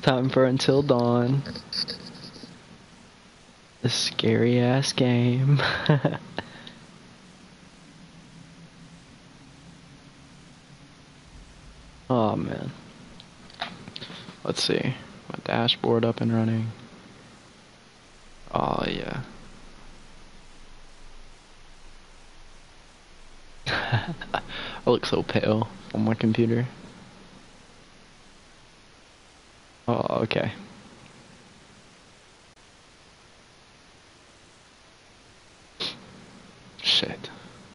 Time for Until Dawn. This scary ass game. Oh man. Let's see. My dashboard up and running. Oh yeah. I look so pale on my computer. Oh, okay. Shit.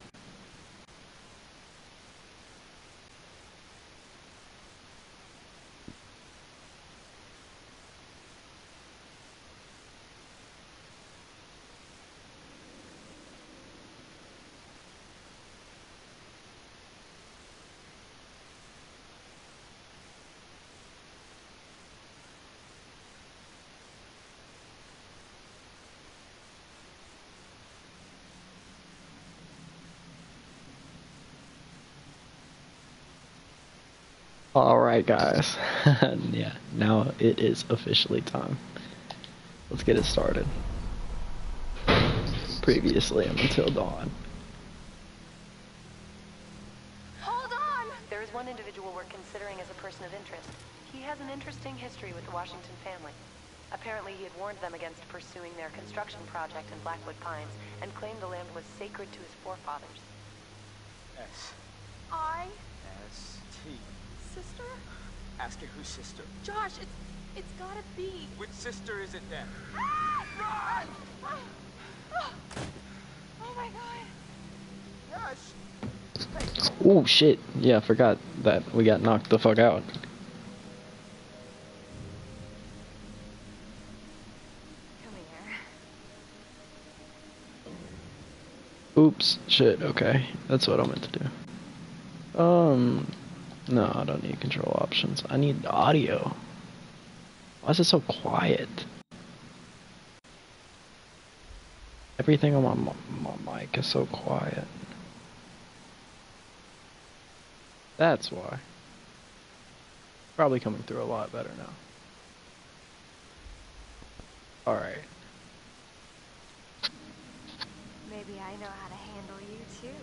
Alright guys, yeah, now it is officially time. Let's get it started. Previously on Until Dawn. Hold on! There is one individual we're considering as a person of interest. He has an interesting history with the Washington family. Apparently he had warned them against pursuing their construction project in Blackwood Pines and claimed the land was sacred to his forefathers. S-I-S-T. Sister? Ask her whose sister. Josh, it's gotta be. Which sister is it then? Run! Oh my god. Gosh. Oh shit, yeah, I forgot that we got knocked the fuck out. Come here. Oops, shit, okay. That's what I meant to do. No, I don't need control options. I need audio. Why is it so quiet? Everything on my mic is so quiet. That's why. Probably coming through a lot better now. Alright. Maybe I know how to handle you too.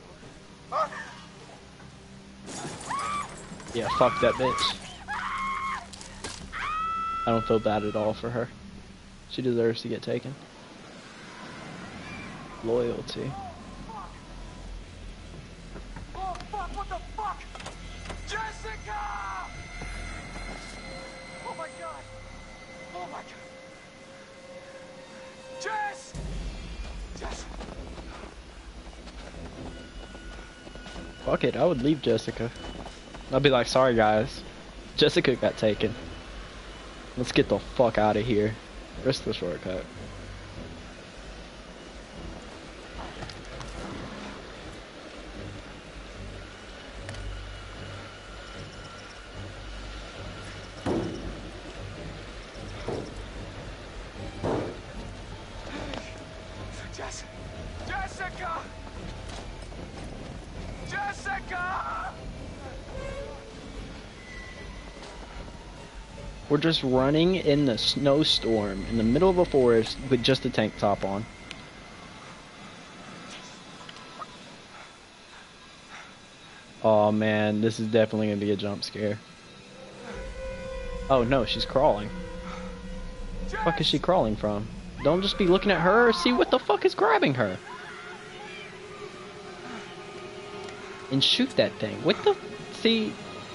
Yeah, fuck that bitch. I don't feel bad at all for her. She deserves to get taken. Loyalty. Oh, fuck, what the fuck? Jessica! Oh my god. Oh my god. Jess! Jess! Fuck it, I would leave Jessica. I'd be like, sorry guys, Jessica got taken. Let's get the fuck out of here. Where's the shortcut? Jessica! Jessica! We're just running in the snowstorm in the middle of a forest with just a tank top on. Oh man, this is definitely gonna be a jump scare. Oh no, she's crawling. What the fuck is she crawling from? Don't just be looking at her, see what the fuck is grabbing her. And shoot that thing. What the... See...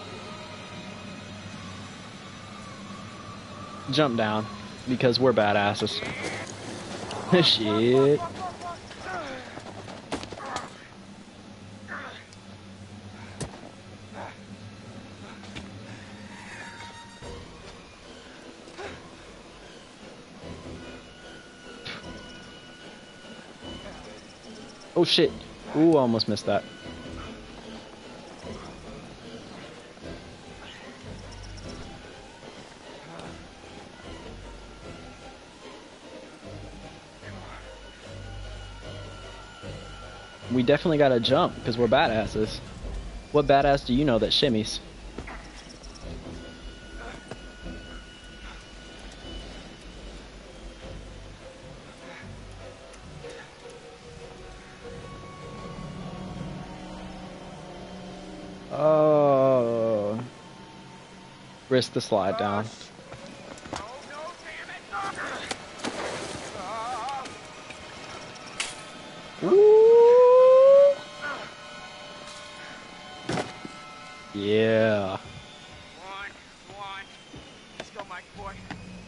Jump down, because we're badasses. Shit. Oh shit. Ooh, I almost missed that. We definitely gotta jump, because we're badasses. What badass do you know that shimmies? Risk the slide down. Oh, no, damn it! Ah. Ooh. Yeah. One. Let's go, Mike boy.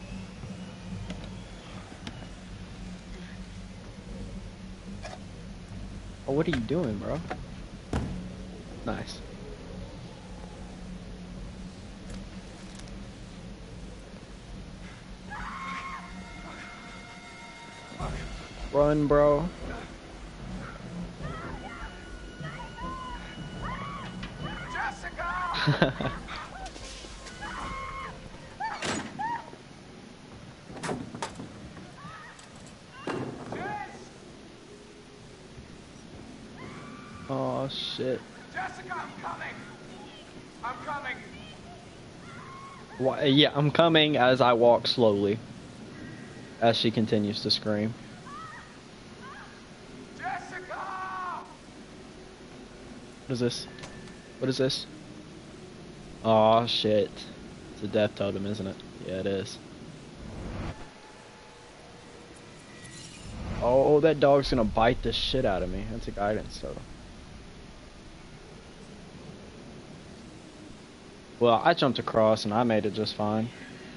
Oh, what are you doing, bro? Nice. Run, bro. Jessica! Oh shit. Jessica, I'm coming! I'm coming! Why, yeah, I'm coming as I walk slowly. As she continues to scream. Jessica! What is this? What is this? Oh shit. It's a death totem, isn't it? Yeah, it is. Oh, that dog's gonna bite the shit out of me. That's a guidance totem. Well, I jumped across and I made it just fine.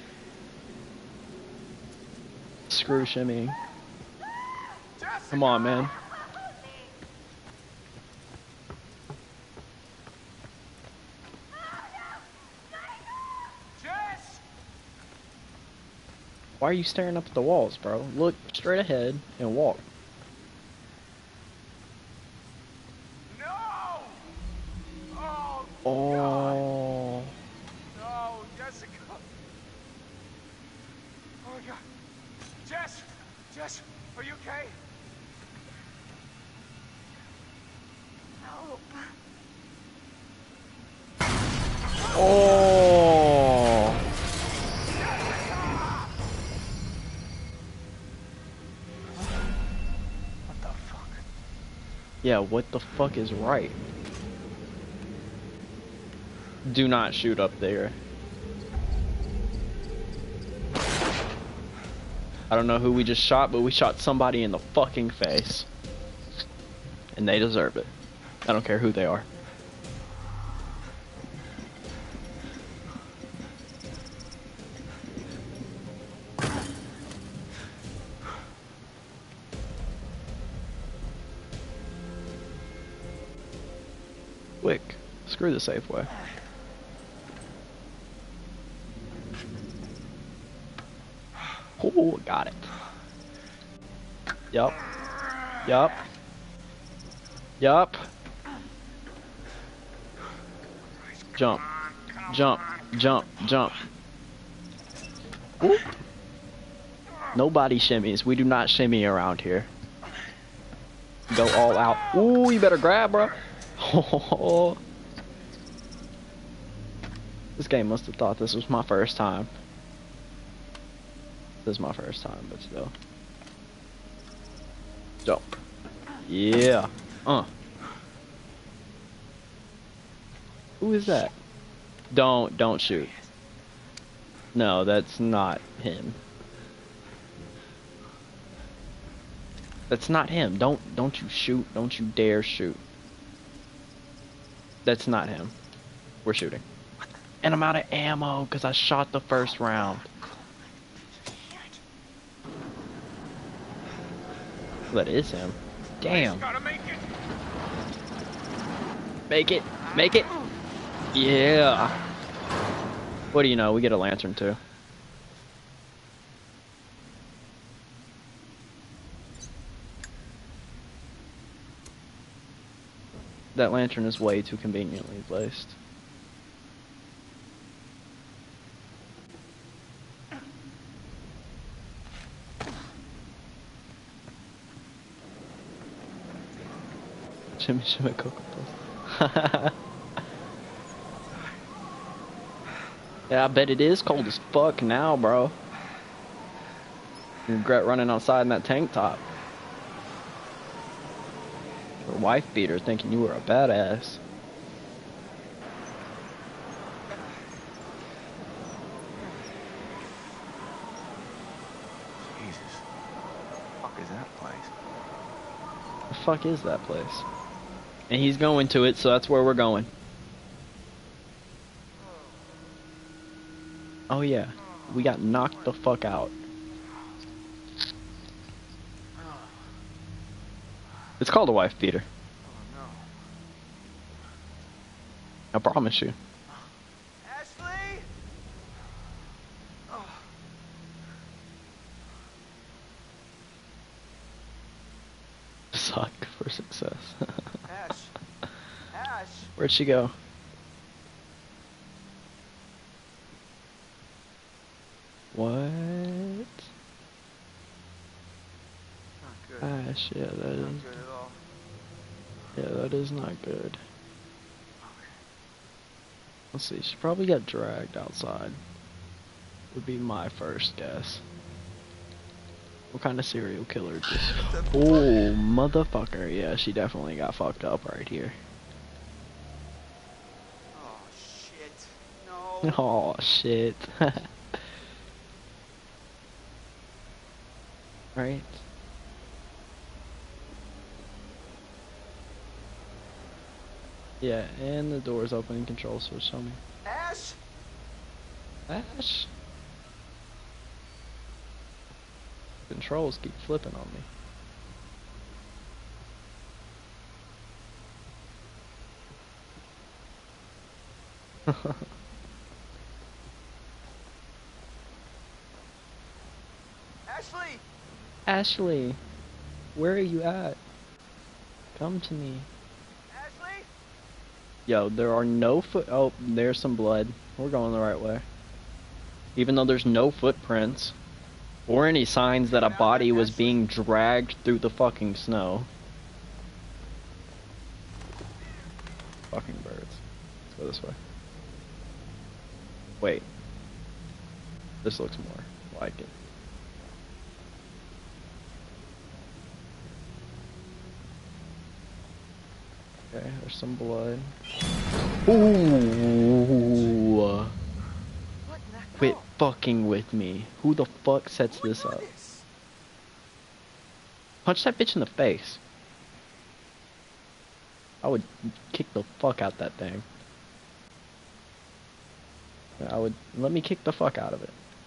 Screw shimmy. Come on, man. Jess! Why are you staring up at the walls, bro? Look straight ahead and walk. No! Oh, God! Oh. No, Jessica! Oh, my God. Jess, are you okay? Help. Oh. What the fuck? Yeah, what the fuck is right? Do not shoot up there. I don't know who we just shot, but we shot somebody in the fucking face. And they deserve it. I don't care who they are. Quick. Screw the Safeway. Oh, got it. Yup. Yup. Yup. Jump. Jump. Jump. Jump. Ooh. Nobody shimmies. We do not shimmy around here. Go all out. Ooh, you better grab, bro. This game must have thought this was my first time. This is my first time, but still. Jump. Yeah. Who is that? Don't shoot. No, that's not him. That's not him. Don't you shoot. Don't you dare shoot. That's not him. We're shooting. And I'm out of ammo because I shot the first round. That is him. Damn. Gotta make it. Make it. Make it. Yeah. What do you know? We get a lantern too. That lantern is way too conveniently placed. Shimmy Cocoa Puffs. Yeah, I bet it is cold as fuck now, bro. You regret running outside in that tank top. Your wife beater thinking you were a badass. is that place? The fuck is that place? And he's going to it, so that's where we're going. Oh yeah, we got knocked the fuck out. It's called a wife beater. Oh I promise you. no. Ashley! Oh. Suck for success. Ash. Ash. Where'd she go? What? Not good. Ash, yeah, that is. Not good at all. Yeah, that is not good. Let's see, she probably got dragged outside. Would be my first guess. What kind of serial killer just... Oh, motherfucker. Yeah, she definitely got fucked up right here. Oh shit. No. Oh, shit. Right? Yeah, and the door's open and control switch on me. Ash! Ash? Controls keep flipping on me. Ashley! Ashley, where are you at? Come to me. Ashley! Yo, there are no foot. Oh, there's some blood. We're going the right way. Even though there's no footprints or any signs that a body was being dragged through the fucking snow. Fucking birds. Let's go this way. Wait. This looks more like it. Okay, there's some blood. Ooh! What in the Quit hell? fucking with me. Who the fuck sets Who would this do up? this? Punch that bitch in the face. I would kick the fuck out that thing. I would... Let me kick the fuck out of it.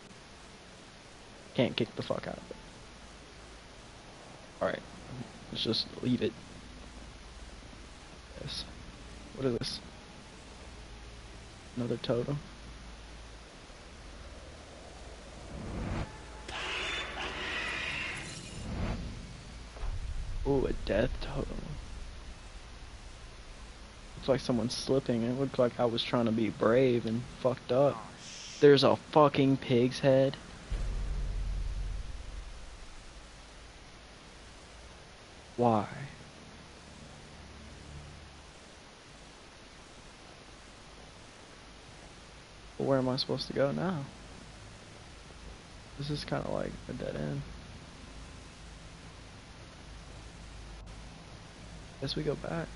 Can't kick the fuck out of it. Alright. Let's just leave it. Yes. What is this? Another totem. Ooh, a death totem. Looks like someone's slipping. It looked like I was trying to be brave and fucked up. Oh, shit. There's a fucking pig's head. Why? Well, where am I supposed to go now? This is kind of like a dead end. Guess we go back.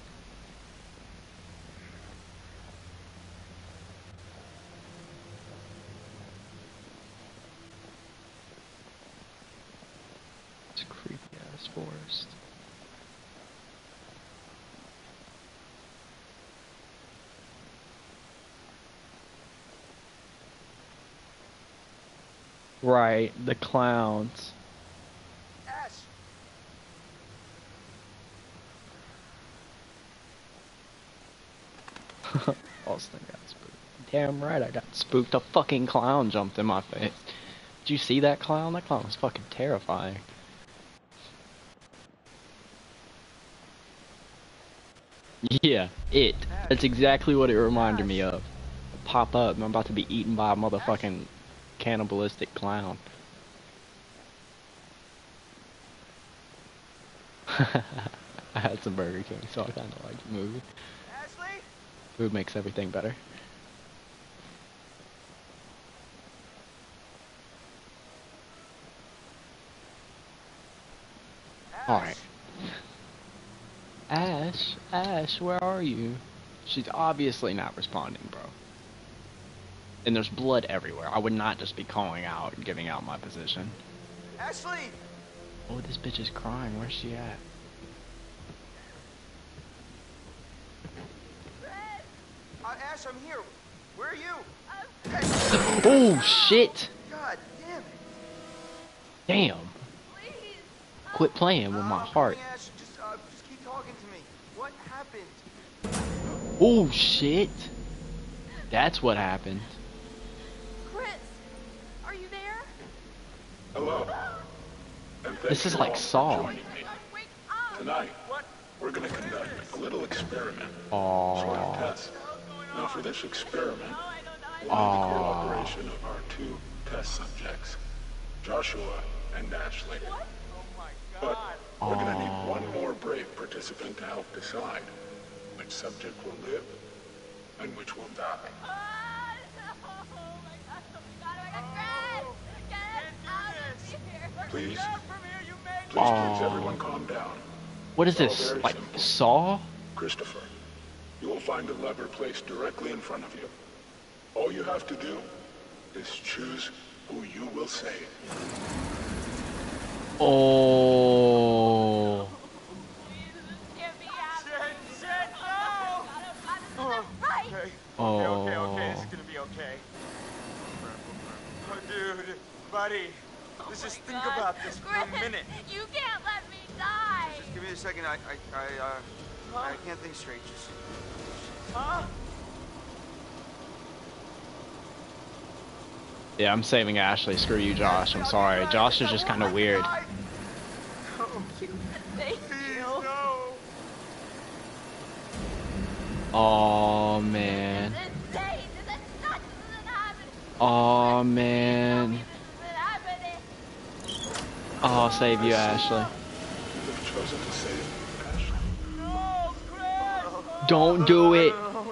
It's a creepy ass forest. Right, the clowns. Ash! Austin got spooked. Damn right I got spooked. A fucking clown jumped in my face. Did you see that clown? That clown was fucking terrifying. Yeah, it. That's exactly what it reminded me of. Pop up and I'm about to be eaten by a motherfucking cannibalistic clown. I had some Burger King, so I kinda like the movie. Ashley! Food makes everything better. Alright. Ash, where are you? She's obviously not responding, bro. And there's blood everywhere. I would not just be calling out and giving out my position. Ashley! Oh, this bitch is crying. Where's she at? Ash, I'm here. Where are you? Oh, shit! God damn it. Damn. Quit playing with my heart. Coming, Ash. Just keep talking to me. What happened? Oh, shit. That's what happened. Chris, are you there? Hello. And thank This is you like all for Saw. joining me. Wake up! Tonight, we're going to conduct a little experiment. Aww. Sort of test. Now for this experiment, we'll need the Aww. cooperation of our two test subjects, Joshua and Ashley. But we're going to need one more brave participant to help decide which subject will live and which will die. Please, please, everyone calm down. What is It's all this? very Like simple. Saw? Christopher, you will find a lever placed directly in front of you. All you have to do is choose who you will save. Oh. Okay. Oh. Okay. It's gonna be okay. Oh, dude, buddy. Let's just think about this for a minute. You can't let me die! Just give me a second. I can't think straight. Just... Huh? Yeah, I'm saving Ashley. Screw you, Josh. I'm sorry. Josh is just kind of weird. Thank Please, you. no. Oh man. This day, this is not happening. Oh man. This isn't happening. Oh, I'll save you, Ashley. You have chosen to save Ashley. No, Chris. Don't do it.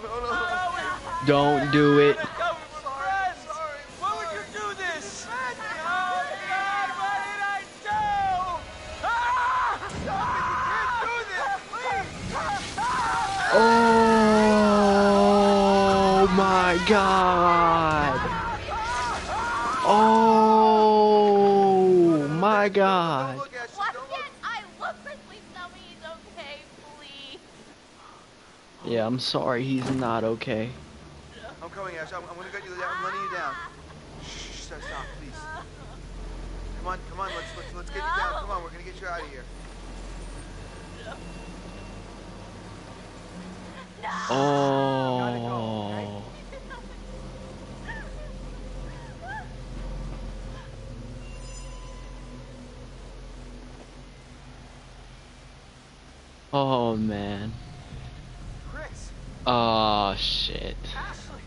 Don't do it. Sorry. Why would you do this? Oh, God, what did I do? Ah! Stop it, you can't do this, please! Oh my God. Oh my God. Look, Ash. Why Don't look. can't I look? Chris, please tell me he's okay, please. Yeah, I'm sorry. He's not okay. I'm coming, Ash. I'm gonna get you down. I'm letting you down. Shh, stop, please. Come on. Let's get you down. Come on, we're gonna get you out of here. Oh. Oh man. Chris, Oh shit. Ashley.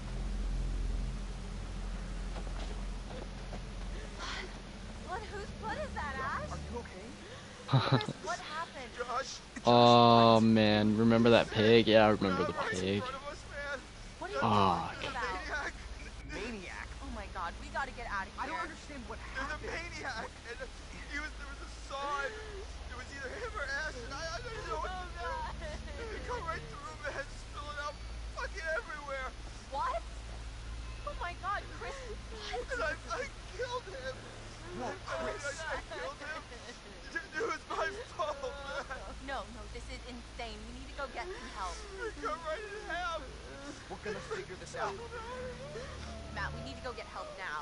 Whose foot is that, Ash? Are you okay? Chris, what happened? Josh. Oh man, remember that pig? Yeah, I remember the Right in pig. front of us, man. What are you Fuck. talking about? Maniac. Maniac. Oh my God, we gotta get out of here. I don't understand what There's a happened. maniac. And there was a saw. And it was either him or Ash. And I didn't know what to do. It come right through, man. Spilling out fucking everywhere. What? Oh my God, Chris, what? And I killed him. I killed him. It was my fault, man. No, this is insane. We need to go get some help. It cut right in half. We're gonna figure this out. Matt, we need to go get help now.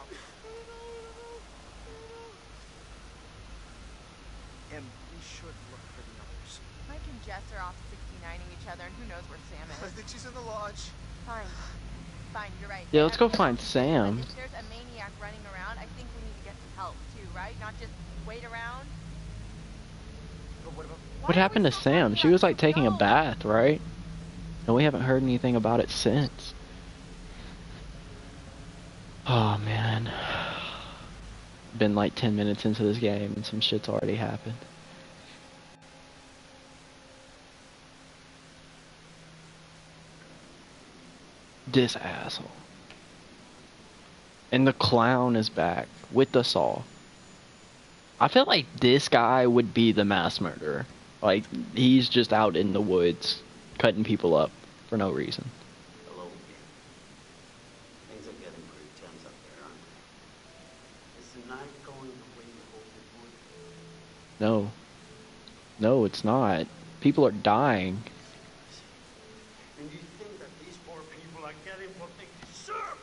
And we should look for the others. Mike and Jess are off 69ing each other, and who knows where Sam I is. think she's in the lodge. Fine, you're right. Yeah, let's go Everyone- find Sam. But if there's a maniac running around, I think we need to get some help too, right? Not just wait around. But what about... Why What are we happened to still Sam? talking She about was like this? taking a No. bath, right? And we haven't heard anything about it since. Oh man. Been like 10 minutes into this game and some shit's already happened. This asshole. And the clown is back with the saw. I feel like this guy would be the mass murderer. Like, he's just out in the woods cutting people up for no reason. Hello again. Things are getting pretty tense up there, aren't they? Is the night going the way you hoped it would? No. No, it's not. People are dying. And you think that these poor people are getting what they deserve?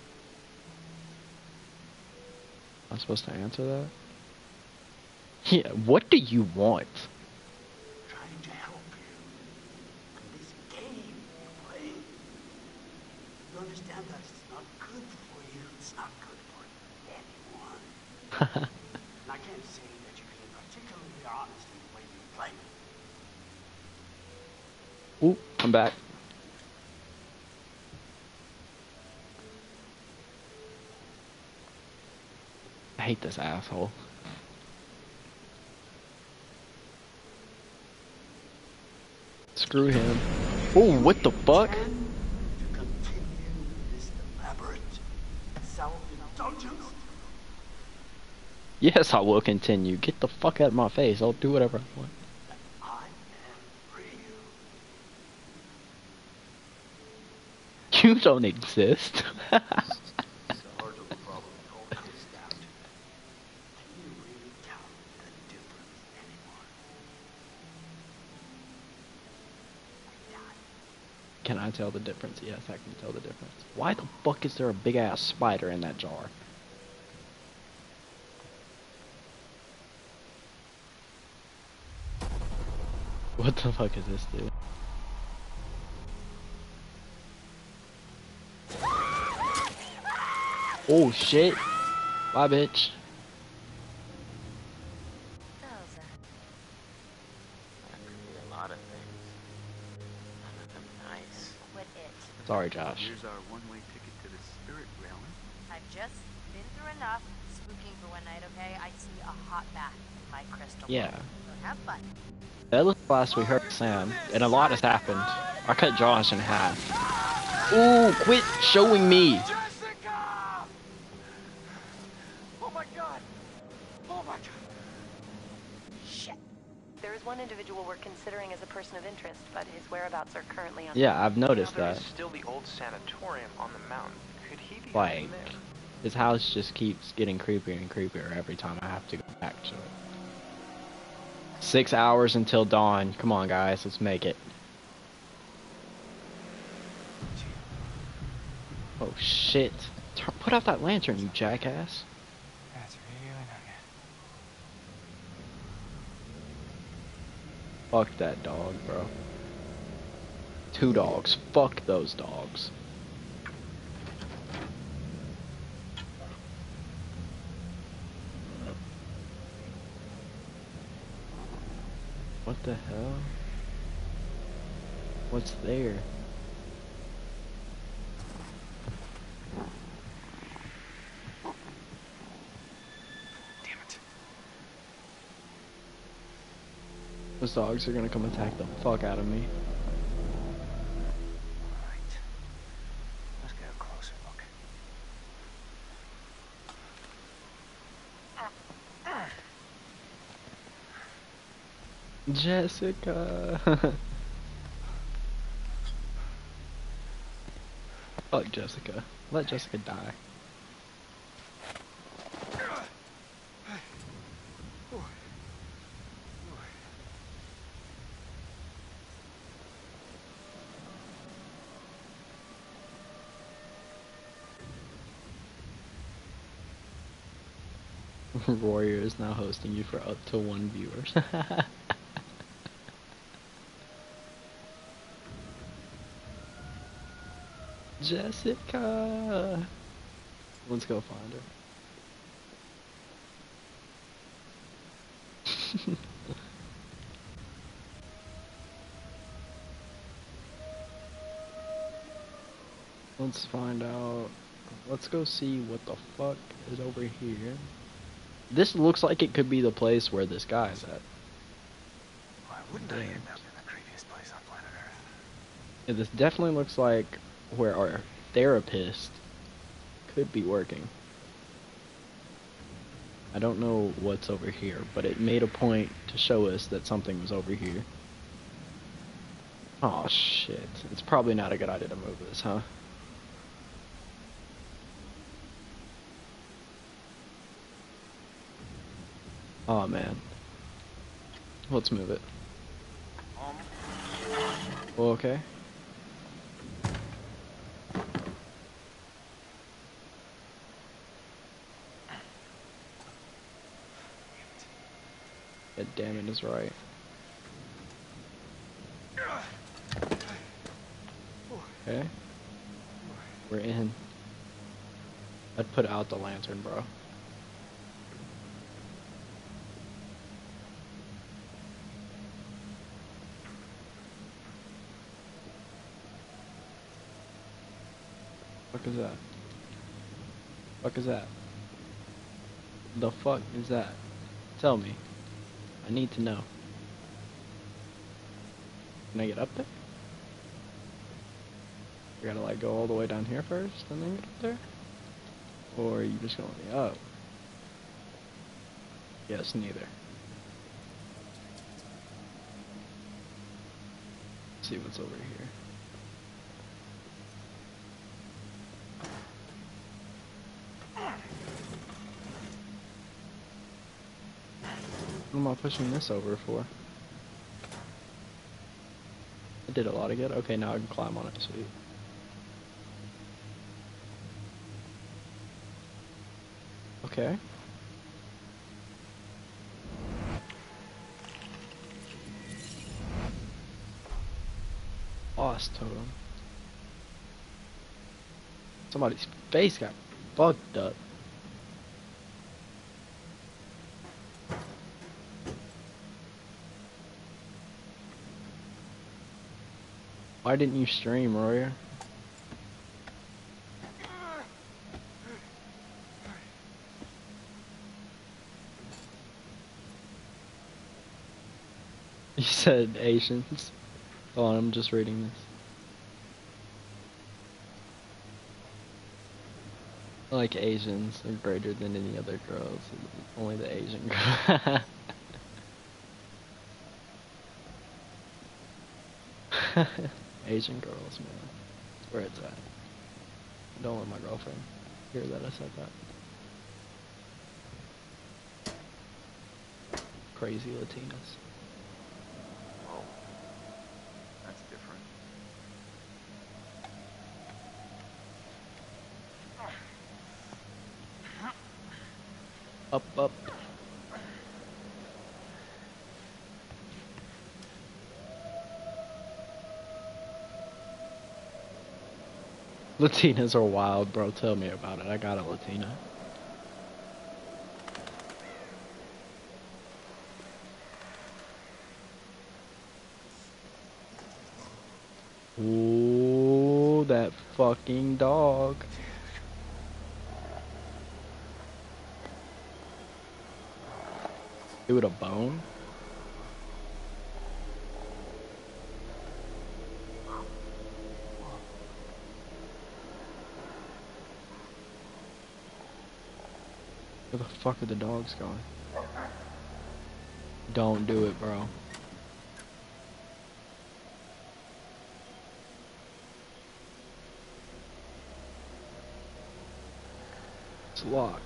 I'm supposed to answer that? Yeah, what do you want? Trying to help you. And this game you play. You understand that it's not good for you. It's not good for anyone. And I can't say that you're being particularly honest in the way you play. Ooh, I'm back. I hate this asshole. Screw him. Oh, what the fuck? To continue this elaborate self-indulgence. Yes, I will continue. Get the fuck out of my face. I'll do whatever I want. I am real. You don't exist. The heart of the problem all comes down to, can you really tell the difference anymore? Can I tell the difference? Yes, I can tell the difference. Why the fuck is there a big ass spider in that jar? What the fuck is this, dude? Oh shit! Bye, bitch. A lot of things. None of them nice. Quit it. Sorry, Josh. Here's our one-way ticket to the spirit realm. I've just been through enough spooking for one night, okay? I see a hot bath in my crystal ball. Yeah. So have fun. That was last we heard Sam, and a lot has happened. I cut Josh in half. Ooh, quit showing me! Jessica! Oh my god! Oh my god! Shit. There is one individual we're considering as a person of interest, but his whereabouts are currently unknown. Yeah, I've noticed There that. is still the old sanatorium on the mountain. Could he be Like, hiding there? his house just keeps getting creepier and creepier every time I have to go back to it. 6 hours until dawn. Come on, guys, let's make it. Oh shit. Put out that lantern, you jackass. That's really not good. Fuck that dog, bro. 2 dogs. Fuck those dogs. What the hell? What's there? Damn it. Those dogs are gonna come attack the fuck out of me. Alright. Let's get a closer look. Jessica. Fuck Jessica. Let Jessica die. Warrior is now hosting you for up to 1 viewers. Jessica! Let's go find her. Let's find out. Let's go see what the fuck is over here. This looks like it could be the place where this guy is at. Why wouldn't I end up in the creepiest place on planet Earth? Yeah, this definitely looks like where our therapist could be working. I don't know what's over here, but it made a point to show us that something was over here. Oh shit. It's probably not a good idea to move this, huh? Oh man. Let's move it. Okay. God damn it is right. Okay. We're in. I'd put out the lantern, bro. Fuck is that? Fuck is that? The fuck is that? Tell me. I need to know. Can I get up there? I gotta like go all the way down here first and then get up there? Or are you just going up? Yes, neither. Let's see what's over here. What am I pushing this over for? I did a lot of good. Okay, now I can climb on it. Sweet. Okay. Boss totem. Somebody's face got fucked up. Why didn't you stream, Royer? You said Asians. Hold on, I'm just reading this. Like Asians are greater than any other girls. Only the Asian girl. Asian girls, man. That's where it's at. Don't let my girlfriend hear that I said that. Crazy Latinas. Oh, that's different. Up, up. Latinas are wild, bro. Tell me about it. I got a Latina. Ooh, that fucking dog. It with a bone? Where the fuck are the dogs going? Don't do it, bro. It's locked.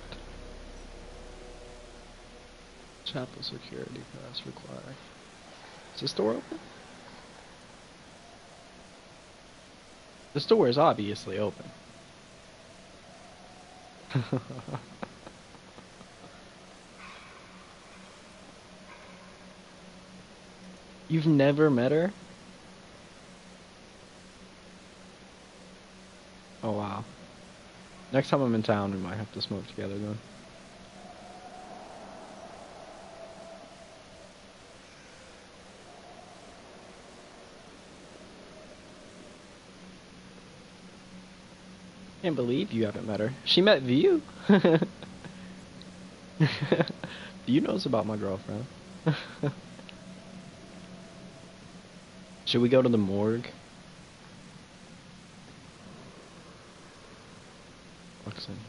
Chapel security pass required. Is this door open? This door is obviously open. You've never met her? Oh wow. Next time I'm in town, we might have to smoke together then. Can't believe you haven't met her. She met View. View knows about my girlfriend. Should we go to the morgue? What's in here?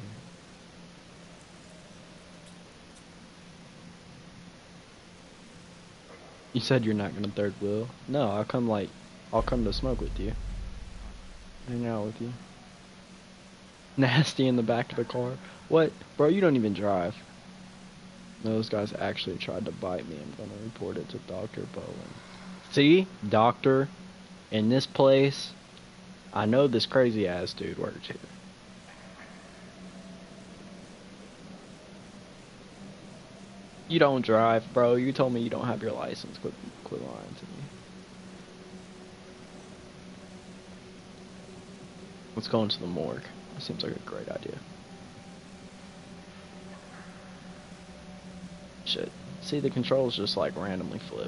You said you're not gonna third wheel? No, I'll come to smoke with you. Hang out with you. Nasty in the back of the car. What? Bro, you don't even drive. Those guys actually tried to bite me. I'm gonna report it to Dr. Bowen. See? Doctor, in this place, I know this crazy ass dude works here. You don't drive, bro. You told me you don't have your license. Quit lying to me. Let's go into the morgue. That seems like a great idea. Shit. See, the controls just like randomly flip.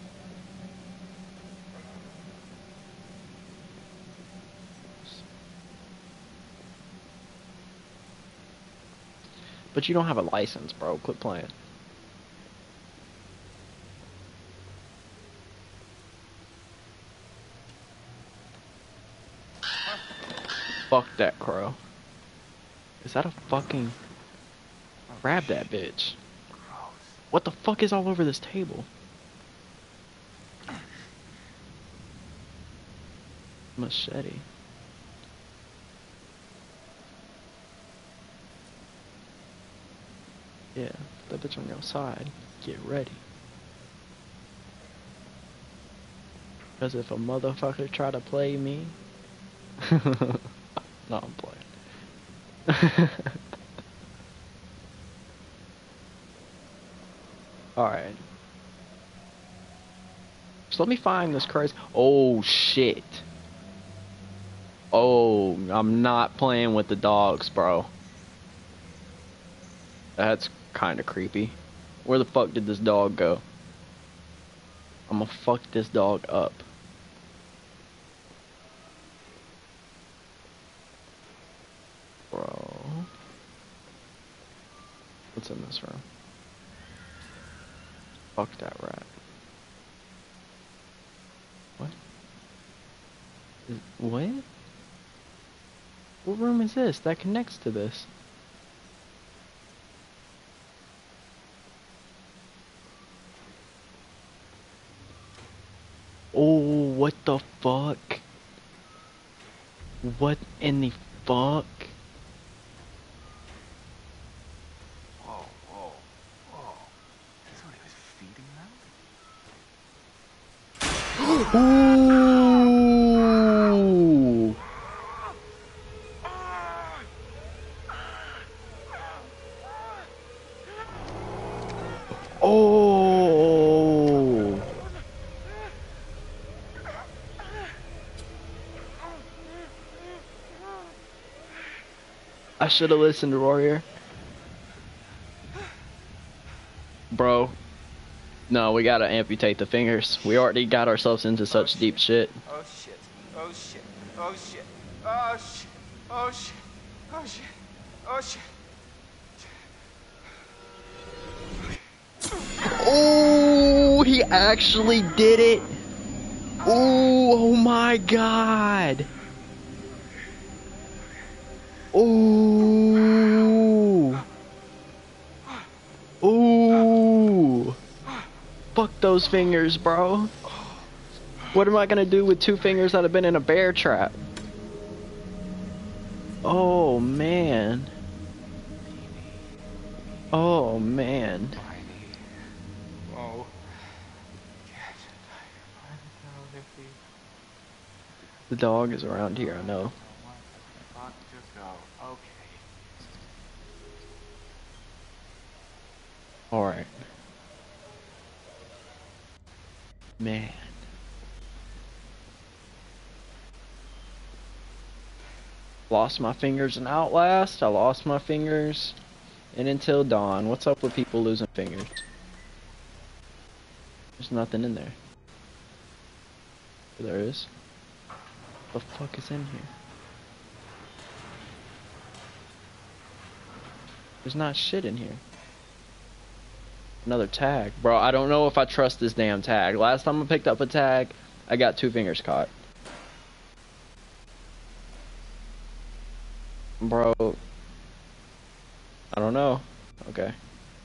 But you don't have a license, bro. Quit playing. Fuck that crow. Is that a fucking... Grab that bitch. What the fuck is all over this table? Machete. Yeah, that bitch on your side. Get ready. Because if a motherfucker try to play me... No, I'm playing. Alright. So let me find this crazy... Oh, shit. Oh, I'm not playing with the dogs, bro. That's kind of creepy. Where the fuck did this dog go? I'm gonna fuck this dog up. Bro. What's in this room? Fuck that rat. What? What? What room is this that connects to this? Oh, what the fuck? What in the fuck? Whoa, whoa, whoa. That's what he was feeding them? Ooh! Oh! I should have listened, Warrior. Bro. No, we gotta amputate the fingers. We already got ourselves into such deep shit. Oh shit. Oh shit. Oh shit. Oh shit. Oh shit. Oh shit. Oh shit. Oh, he actually did it. Oh my god. Oh. Oh. Fuck those fingers, bro. What am I gonna do with 2 fingers that have been in a bear trap? Oh man. Oh man. Oh. The dog is around here, I know. Alright. Man. Lost my fingers in Outlast. I lost my fingers in Until Dawn. What's up with people losing fingers? There's nothing in there. There is. What the fuck is in here? There's not shit in here. Another tag. Bro, I don't know if I trust this damn tag. Last time I picked up a tag, I got 2 fingers caught. Bro. I don't know. Okay.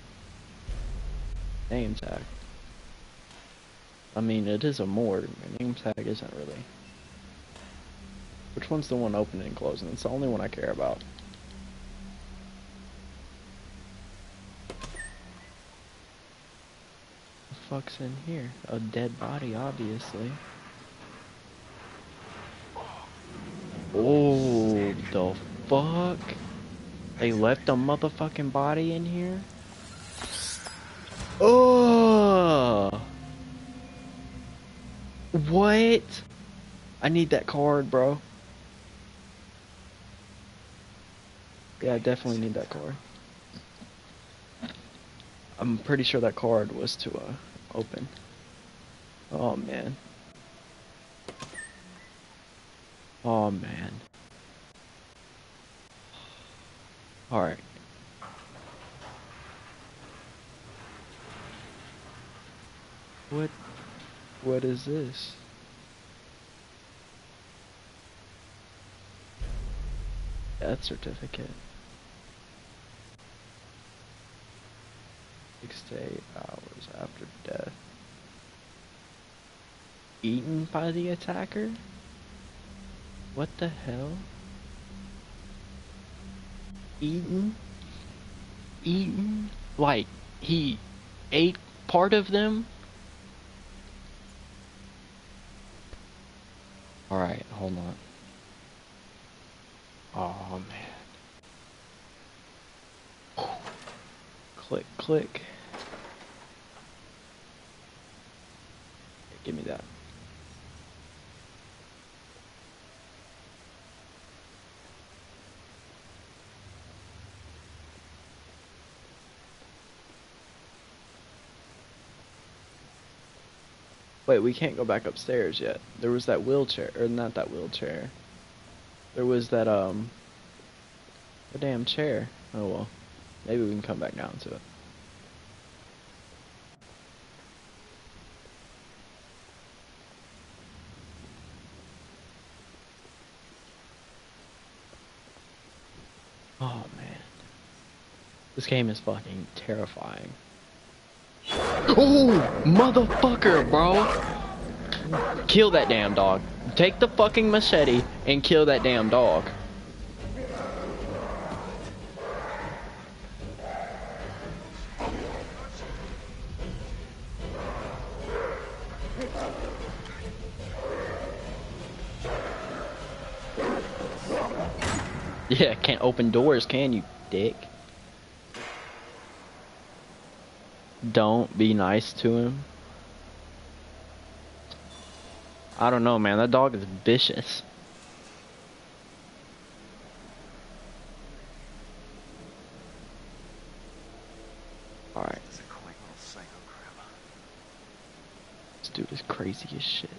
Name tag. I mean, it is a morgue. A name tag isn't really. Which one's the one opening and closing? It's the only one I care about. fuck's in here? A dead body, obviously. Oh, the fuck? They left a motherfucking body in here? Oh! What? I need that card, bro. Yeah, I definitely need that card. I'm pretty sure that card was to open. Oh man. Oh man. Alright. What is this? Death certificate. 6 to 8 hours after death. Eaten by the attacker? What the hell? Eaten? Eaten? Like, he ate part of them? Alright, hold on. Oh man. Click, click. Give me that. Wait, we can't go back upstairs yet. There was that wheelchair, or not that wheelchair. There was that, the damn chair. Oh well. Maybe we can come back down to it. Oh man. This game is fucking terrifying. Oh, motherfucker, bro! Kill that damn dog. Take the fucking machete and kill that damn dog. Yeah, can't open doors, can you, dick? Don't be nice to him. I don't know, man. That dog is vicious. Alright. This dude is crazy as shit.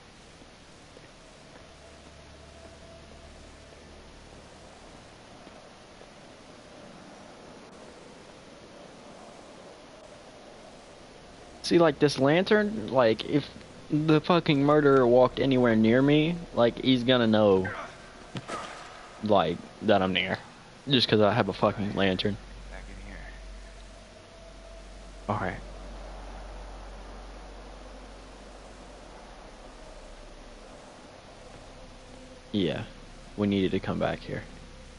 See, like, this lantern, like, if the fucking murderer walked anywhere near me, like, he's gonna know, like, that I'm near. Just because I have a fucking lantern. Back in here. Alright. Yeah, we needed to come back here.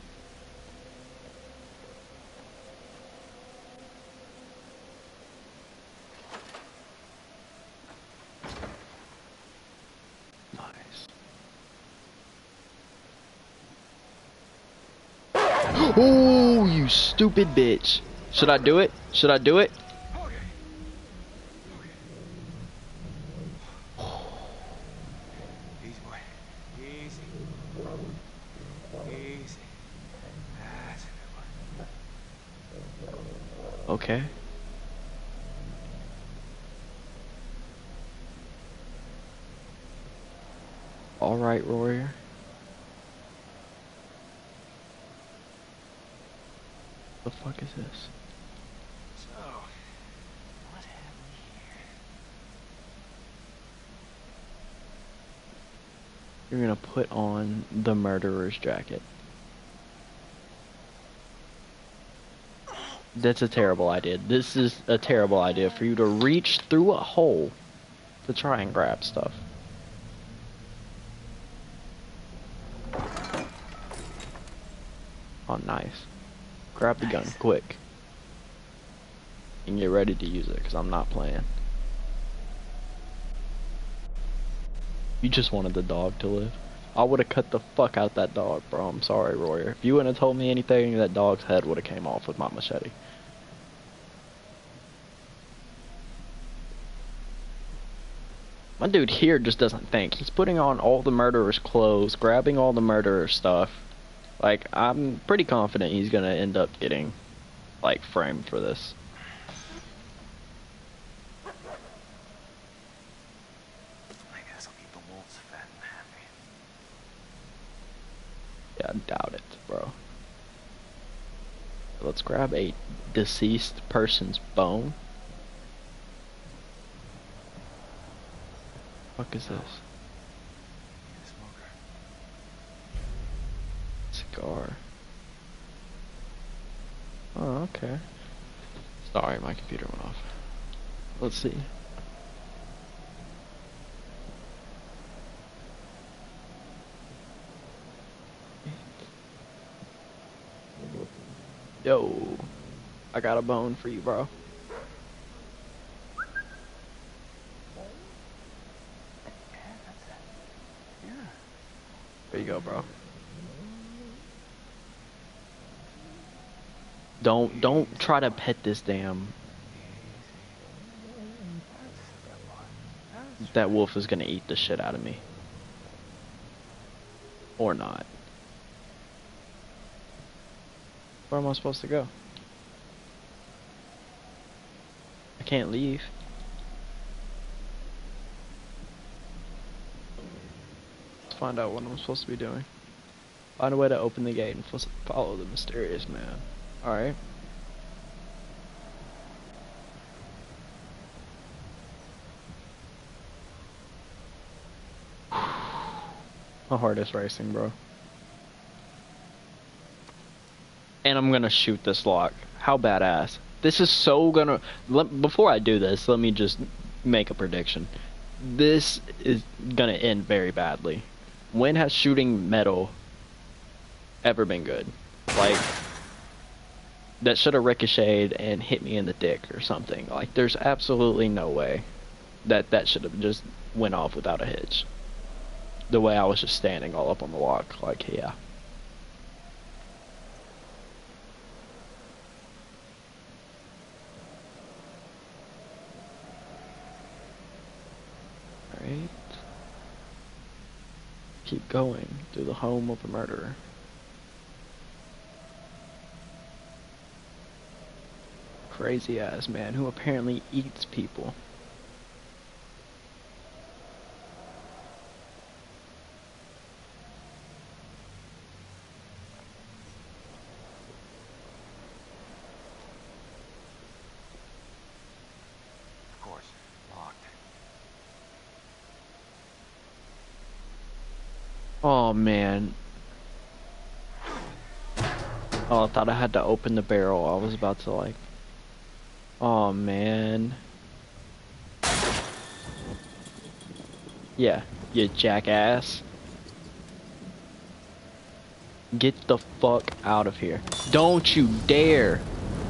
Oh, you stupid bitch. Should I do it? Should I do it? Easy, boy. Easy. Easy. That's a good one. Okay. Alright, warrior. The fuck is this? So, what have we here? You're gonna put on the murderer's jacket. That's a terrible idea. This is a terrible idea for you to reach through a hole to try and grab stuff. Oh, nice. Grab the gun, quick. And get ready to use it, because I'm not playing. You just wanted the dog to live. I would have cut the fuck out that dog, bro. I'm sorry, Royer. If you wouldn't have told me anything, that dog's head would have came off with my machete. My dude here just doesn't think. He's putting on all the murderer's clothes, grabbing all the murderer's stuff. Like, I'm pretty confident he's gonna end up getting, like, framed for this. I guess I'll keep the wolves fat and happy. Yeah, I doubt it, bro. Let's grab a deceased person's bone. What the fuck is this? Cigar. Oh, okay. Sorry, my computer went off. Let's see. Yo, I got a bone for you, bro. There you go, bro. Don't try to pet this damn. That wolf is gonna eat the shit out of me. Or not. Where am I supposed to go? I can't leave. Let's find out what I'm supposed to be doing. Find a way to open the gate and follow the mysterious man. Alright. My heart is racing, bro. And I'm gonna shoot this lock. How badass. This is so gonna... Before I do this, let me just make a prediction. This is gonna end very badly. When has shooting metal ever been good? Like, that should have ricocheted and hit me in the dick or something. Like, there's absolutely no way that should have just went off without a hitch. The way I was just standing all up on the lock, like, yeah. Alright. Keep going through the home of the murderer. Crazy ass man who apparently eats people. Of course, locked. Oh man. Oh, I thought I had to open the barrel. I was about to like... Oh man. Yeah, you jackass. Get the fuck out of here. Don't you dare.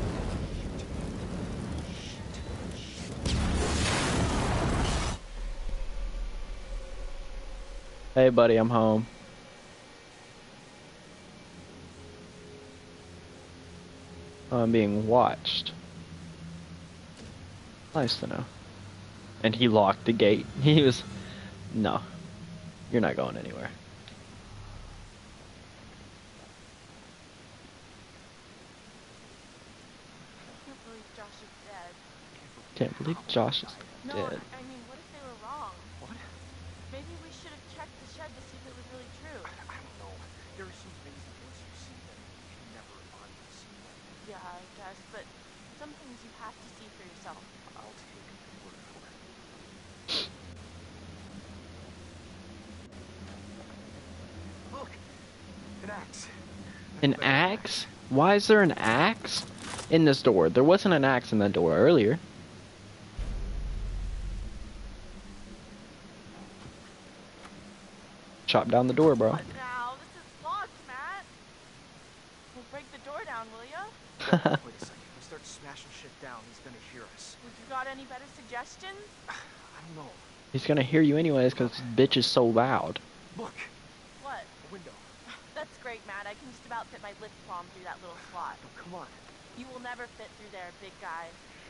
Hey buddy, I'm home. I'm being watched. Nice to know. And he locked the gate. He was... No. You're not going anywhere. I can't believe Josh is dead. Can't believe Josh is No, dead. I mean, what if they were wrong? What? Maybe we should have checked the shed to see if it was really true. I don't know. There are some things that once you see them, you can never unsee them. Yeah, I guess, but some things you have to see for yourself. I'll take your word for it. Look! An axe! An axe? Why is there an axe in this door? There wasn't an axe in that door earlier. Chop down the door, bro. What now? This is locked, Matt. Well, break the door down, will ya? Wait a second. If we start smashing shit down, he's gonna hear us. Would you got any better suggestions? I don't know. He's gonna hear you anyways because this bitch is so loud. Look, What? a window. That's great, Matt. I can just about fit my lip balm through that little slot. Oh, come on. You will never fit through there, big guy.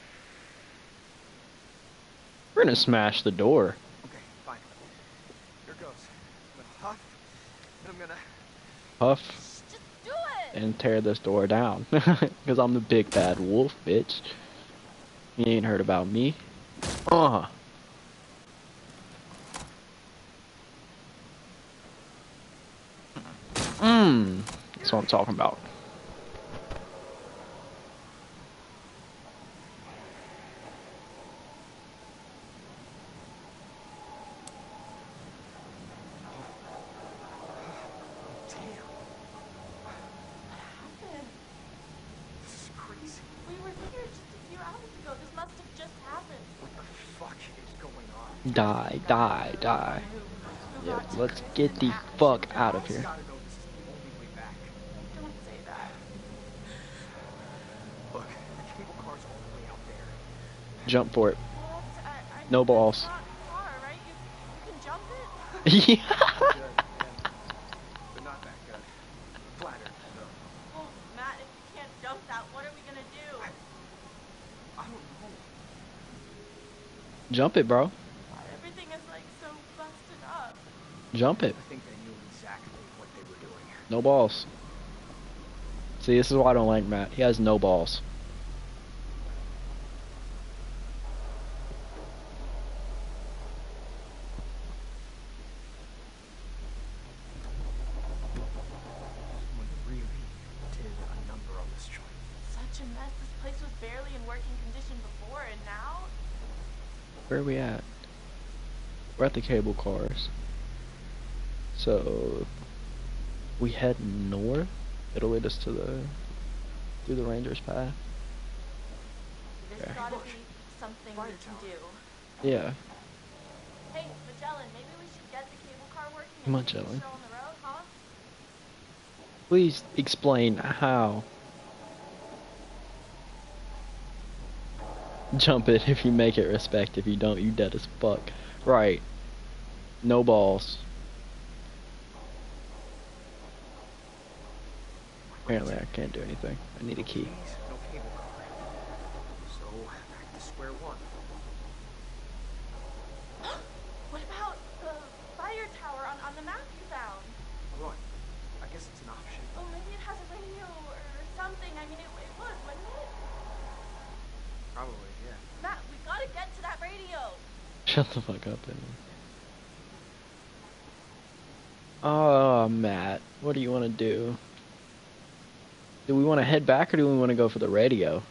We're gonna smash the door. Okay, fine. Here goes. I'm gonna huff, and I'm gonna... Huff Just do it! and tear this door down. Because I'm the big bad wolf, bitch. You ain't heard about me. That's what I'm talking about. This is crazy. We were here just a few hours ago. This must have just happened. What the fuck is going on? Die, die, die. Yeah, let's get the fuck out of here. Gotta know this is the only way back. Don't say that. Look, the cable car's all the way out there. Jump for it. Well, No balls. Not far, right? You can jump it? Yeah. Good, yeah. But not that good. Flatter, though. Well, Matt, if you can't jump that, what are we gonna do? I don't know. Jump it, bro. Everything is like so busted up. Jump it. I think they knew exactly what they were doing. No balls. See, this is why I don't like Matt. He has no balls. Someone really did a number on this joint. Such a mess. This place was barely in working condition before, and now? Where are we at? We're at the cable cars. So we head north. It'll lead us to through the Ranger's path. There's Okay. gotta be something we can do. Yeah. Hey, Magellan, maybe we should get the cable car working Come on, and take the Magellan. show on the road, huh? Please explain how. Jump it if you make it, respect. If you don't, you dead as fuck. Right. No balls. Apparently I can't do anything. I need a key. No cable car. So, back to square one. What about the fire tower on the map you found? Run. I guess it's an option. Oh, maybe it has a radio or something. I mean, it would, wouldn't it? Probably, yeah. Matt, we gotta get to that radio. Shut the fuck up, then. Oh, Matt. What do you want to do? Do we want to head back or do we want to go for the radio?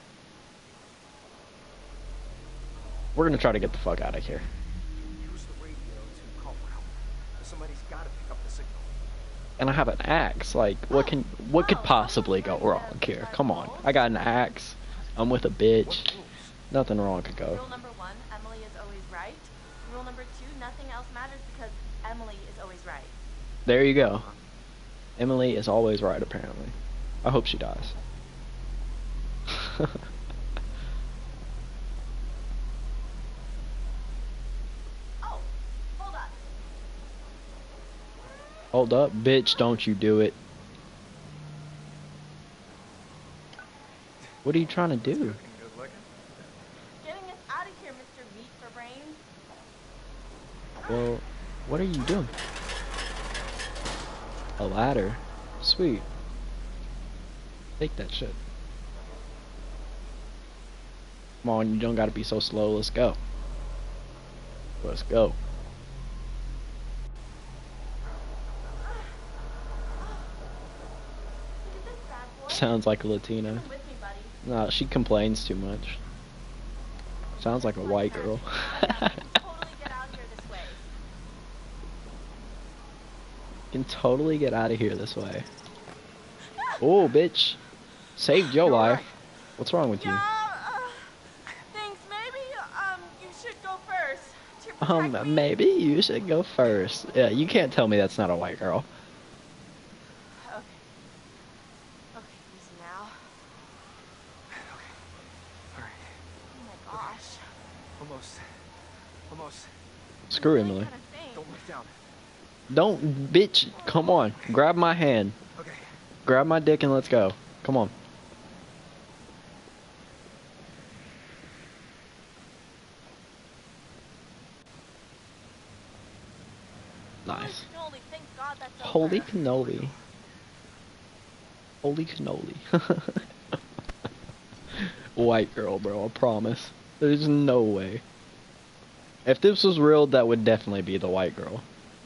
We're going to try to get the fuck out of here. Use the radio to call for help. Somebody's gotta pick up the signal. And I have an axe. Like, what could possibly go wrong here? Come on. I got an axe. I'm with a bitch. Nothing wrong could go. Rule number 1, Emily is always right. Rule number 2, nothing else matters because Emily is always right. There you go. Emily is always right, apparently. I hope she dies. Oh, hold up. Hold up, bitch, don't you do it. What are you trying to do? Good looking. Getting us out of here, Mr. Meat for Brains. Well, what are you doing? A ladder? Sweet. Take that shit. Come on, you don't gotta be so slow. Let's go. Let's go. Look at this bad boy. Sounds like a Latina. Come with me, buddy. No, she complains too much. Sounds like a white girl. Totally get out here this way. Can totally get out of here this way. Oh, bitch. Saved your life. What's wrong with you? Thanks. Maybe, you should go first. To protect me. Maybe you should go first. Yeah, you can't tell me that's not a white girl. Okay. Okay, easy now. Alright. Oh my gosh. Almost. Screw Emily. Don't look down. Don't, bitch. Come on. Grab my hand. Okay. Grab my dick and let's go. Come on. Nice. Holy cannoli. Holy cannoli. White girl, bro, I promise. There's no way. If this was real, that would definitely be the white girl.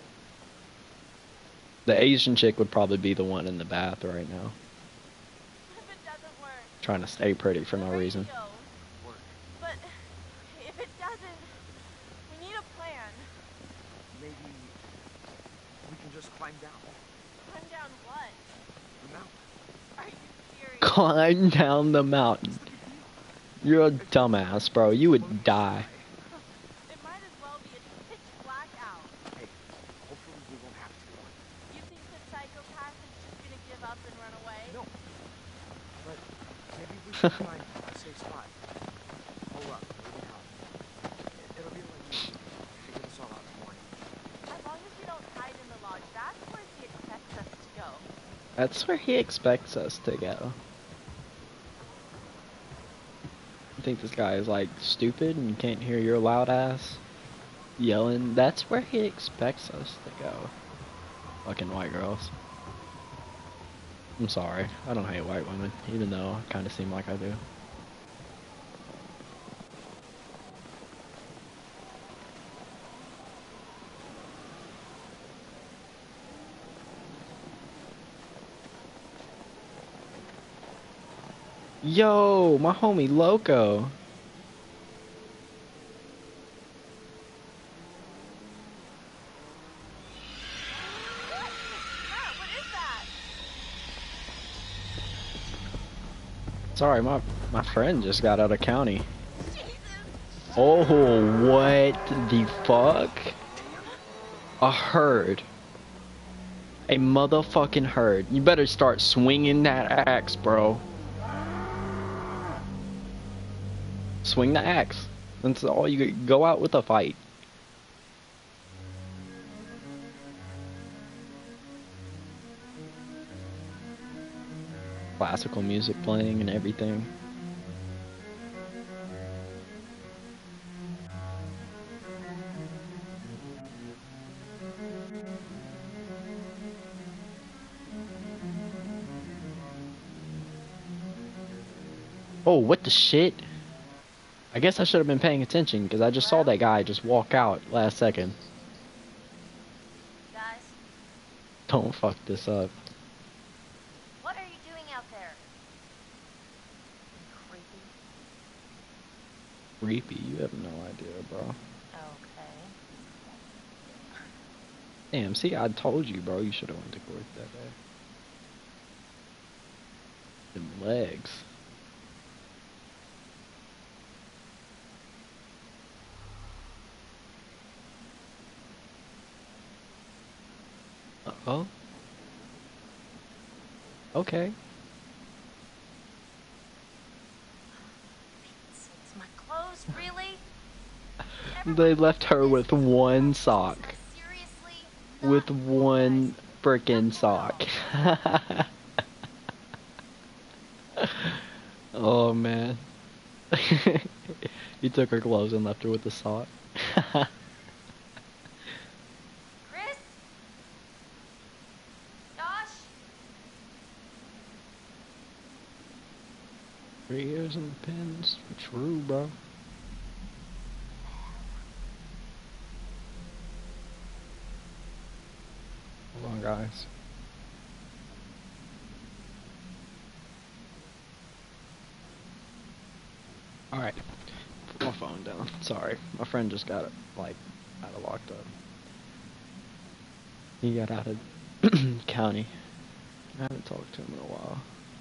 The Asian chick would probably be the one in the bath right now. If it doesn't work. Trying to stay pretty for no reason. But if it doesn't, we need a plan. Maybe we can just climb down. Climb down what? The mountain. Are you serious? Climb down the mountain. You're a dumbass, bro. You would die. It might as well be a pitch black out. Hey, hopefully we won't have to. You think the psychopath is just gonna give up and run away? No. But maybe we should find a safe spot. Hold up, maybe now. It'll be like figure this all out in the morning. As long as we don't hide in the lodge, that's where he expects us to go. That's where he expects us to go. You think this guy is like stupid and can't hear your loud ass yelling? That's where he expects us to go. Fucking white girls. I'm sorry. I don't hate white women, even though I kind of seem like I do. Yo, my homie Loco. What is that? Sorry, my friend just got out of county. Jesus. Oh, what the fuck? A herd. A motherfucking herd. You better start swinging that axe, bro. Swing the axe. That's all you go out with a fight. Classical music playing and everything. Oh, what the shit? I guess I should have been paying attention because I just saw that guy just walk out last second. Guys, Don't fuck this up. what are you doing out there? Creepy. Creepy, you have no idea, bro. Okay. Damn, see, I told you, bro, you should have went to court that day. Them legs. Uh-oh. Okay. It's my clothes, really? They left her with one sock. Seriously? With one frickin' sock. Oh, man. You took her clothes and left her with the sock. Chris? Josh? 3 years in the pins. True, bro. Hold on, guys. Alright. Put my phone down. Sorry. My friend just got it, like, out of locked up. He got out of county. I haven't talked to him in a while.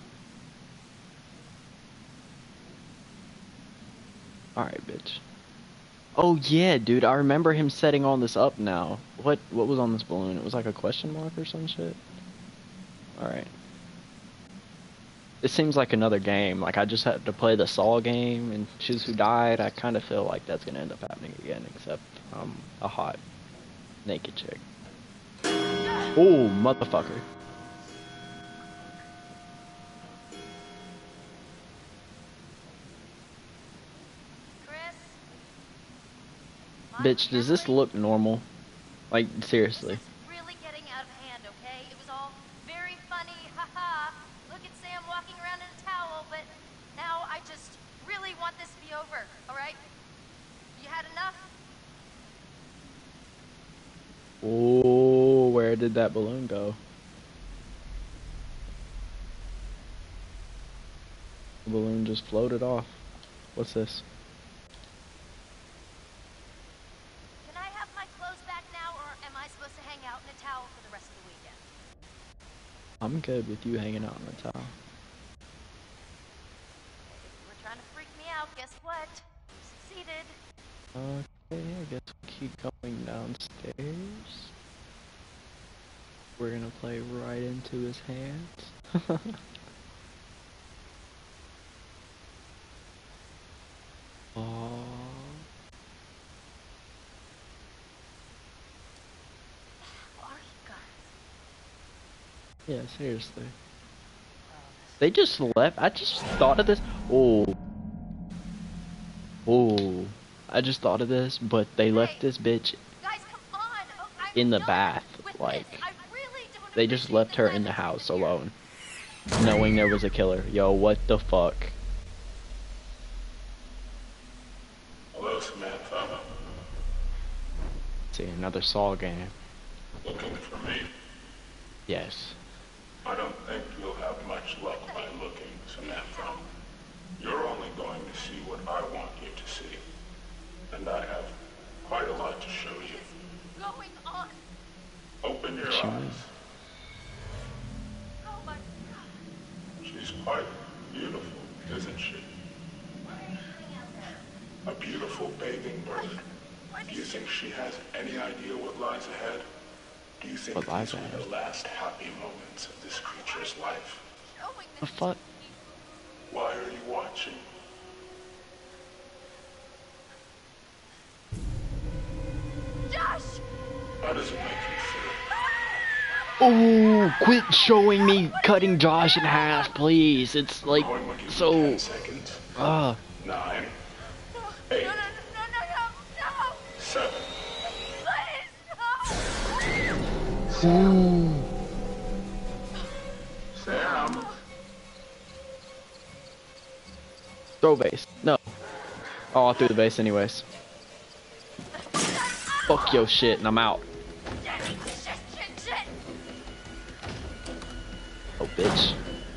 Alright, bitch. Oh yeah, dude, I remember him setting all this up now. What was on this balloon? It was like a question mark or some shit? Alright. It seems like another game. Like, I just had to play the Saw game and choose who died. I kind of feel like that's gonna end up happening again, except a hot naked chick. Oh, motherfucker. Chris? Bitch, does this look normal? Like, seriously. Really getting out of hand, okay? It was all very funny, haha. Look at Sam walking around in a towel, but now I just really want this to be over, alright? You had enough? Oh, where did that balloon go? The balloon just floated off. What's this? Can I have my clothes back now, or am I supposed to hang out in a towel for the rest of the weekend? I'm good with you hanging out in the towel. If you were trying to freak me out, guess what? You succeeded. Okay, I guess we keep going downstairs. We're gonna play right into his hands. Oh. Who are you guys? Yeah, seriously. They just left. I just thought of this. Oh. Oh. I just thought of this, but they left this bitch Guys, come on. Oh, I'm in the done bath. with Like, this. I really don't they just appreciate left her in the house alone, knowing there was a killer. Yo, what the fuck? Hello, Samantha. See, another Saw game. Looking for me? Yes. I don't think you'll have much luck by looking, Samantha. You're only going to see what I want you to see. And I have quite a lot to show you. Going on. Open your eyes. Oh my God. She's quite beautiful, isn't she? A beautiful bathing bird. Do you think she has any idea what lies ahead? Do you think these are the last happy moments of this creature's life? The fuck? Why are you watching? Josh! How does it make you feel? Oh, quit showing me cutting Josh in half, please. It's like so. 10 seconds. 9, 8, 7. Ooh. Sam. Throw base. No. Oh, I threw the base anyways. Fuck your shit, and I'm out. Oh, bitch.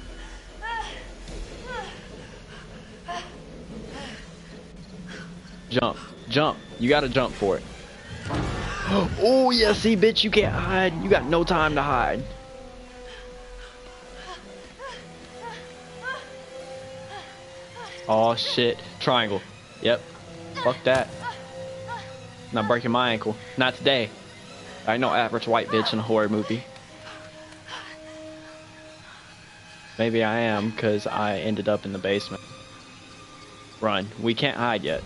Jump. Jump. You gotta jump for it. Oh, yeah, see, bitch, you can't hide. You got no time to hide. Oh, shit. Triangle. Yep. Fuck that. Not breaking my ankle. Not today. I ain't no average white bitch in a horror movie. Maybe I am, because I ended up in the basement. Run. We can't hide yet.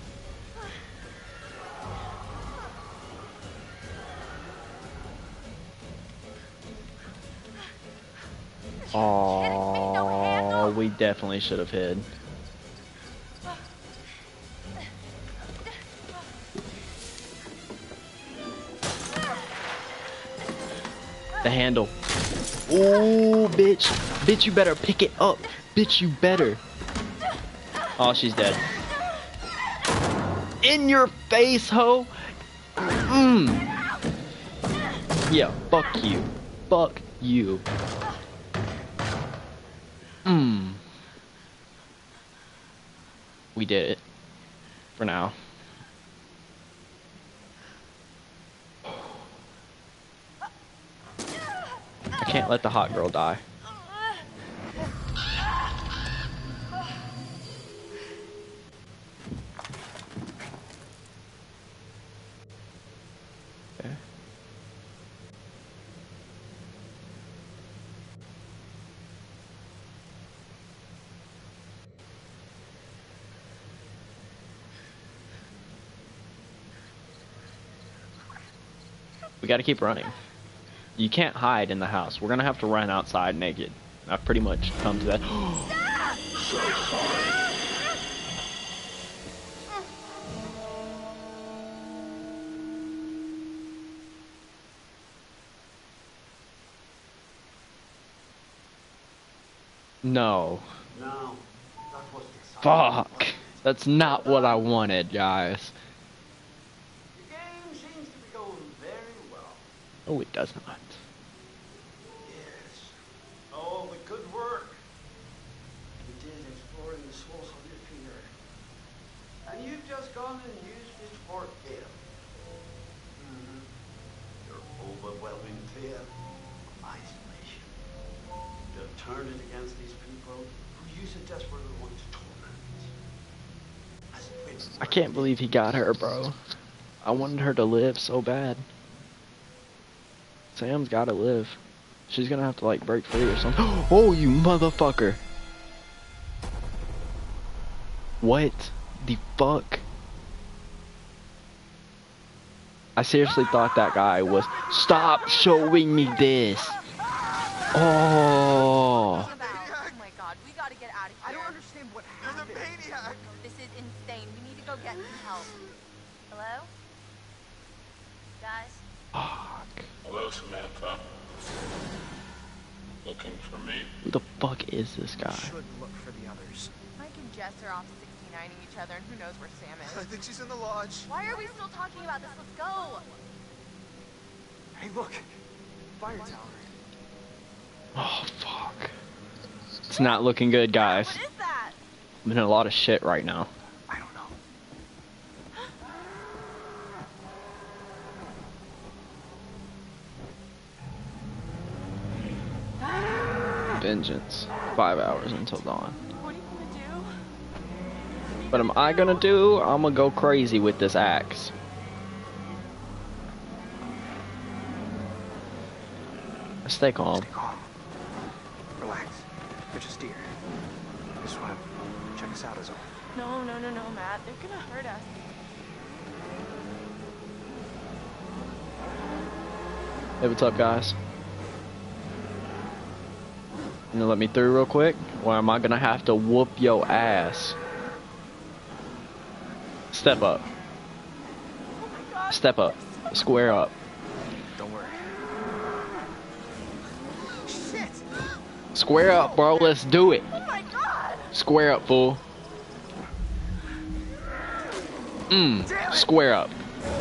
Oh, we definitely should have hid. The handle. Oh, bitch. Bitch, you better pick it up. Bitch, you better. Oh, she's dead. In your face, ho. Yeah, fuck you. Fuck you. We did it. For now. I can't let the hot girl die. Okay. We gotta keep running. You can't hide in the house. We're gonna have to run outside naked. I've pretty much come to that. No. No, that was exciting. Fuck. That's not what I wanted, guys. The game seems to be going very well. Oh, it does not. Yes. Oh, the good work. You did exploring the source of your fear. And you've just gone and used it for ill. Your overwhelming fear of isolation. You have turned it against these people who use it desperately want to torment. As if I can't believe he got her, bro. I wanted her to live so bad. Sam's gotta live. She's gonna have to, like, break free or something. Oh, you motherfucker! What the fuck? I seriously thought that guy was. Stop showing me this! Oh! Oh my god, we gotta get out of here. I don't understand what happened. You're the maniac. This is insane. We need to go get some help. Hello? Guys? Fuck. Hello, Samantha. Looking for me? Who the fuck is this guy? Should look for the others. Mike and Jess are off 69ing each other, and who knows where Sam I is. think she's in the lodge. Why are we still talking about this? Let's go! Hey, look. Fire tower. Oh, fuck. It's not looking good, guys. What is that? I'm in a lot of shit right now. I don't know. Vengeance. 5 hours until dawn. What are you gonna do? What am I gonna do? I'm gonna go crazy with this axe. Stay calm. Stay calm. Relax. They're just deer. Just wanna check us out is all. No, Matt. They're gonna hurt us. Hey, what's up, guys? You gonna let me through real quick? Or am I gonna have to whoop your ass? Step up. Oh my god. Step up. Square up. Don't worry. Shit! Square up, bro. Let's do it. Oh my god! Square up, fool. Square up.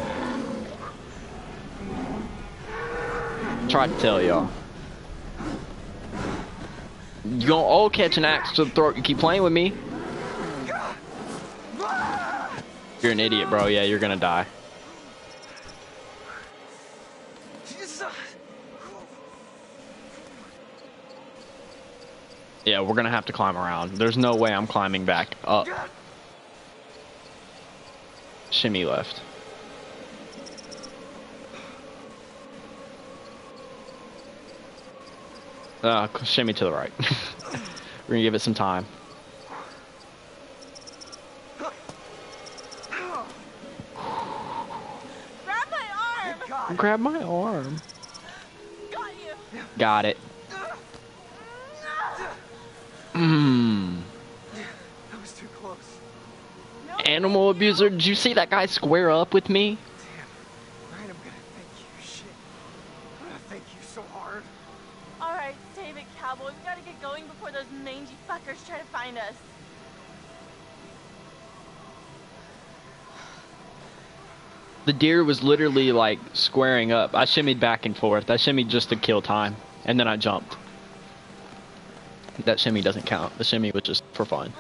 Tried to tell y'all. You gonna all catch an axe to the throat. You keep playing with me. You're an idiot, bro. Yeah, you're gonna die. Yeah, we're gonna have to climb around. There's no way I'm climbing back up. Shimmy left. Shimmy to the right. We're gonna give it some time. Grab my arm! Grab my arm. Got you! Got it. That was too close. Animal abuser, did you see that guy square up with me? Damn. Ryan, I'm gonna thank you. Shit. I'm gonna thank you so hard. Alright, save it, cowboy. We gotta get going before those mangy fuckers try to find us. The deer was literally like squaring up. I shimmied back and forth. I shimmied just to kill time. And then I jumped. That shimmy doesn't count. The shimmy was just for fun.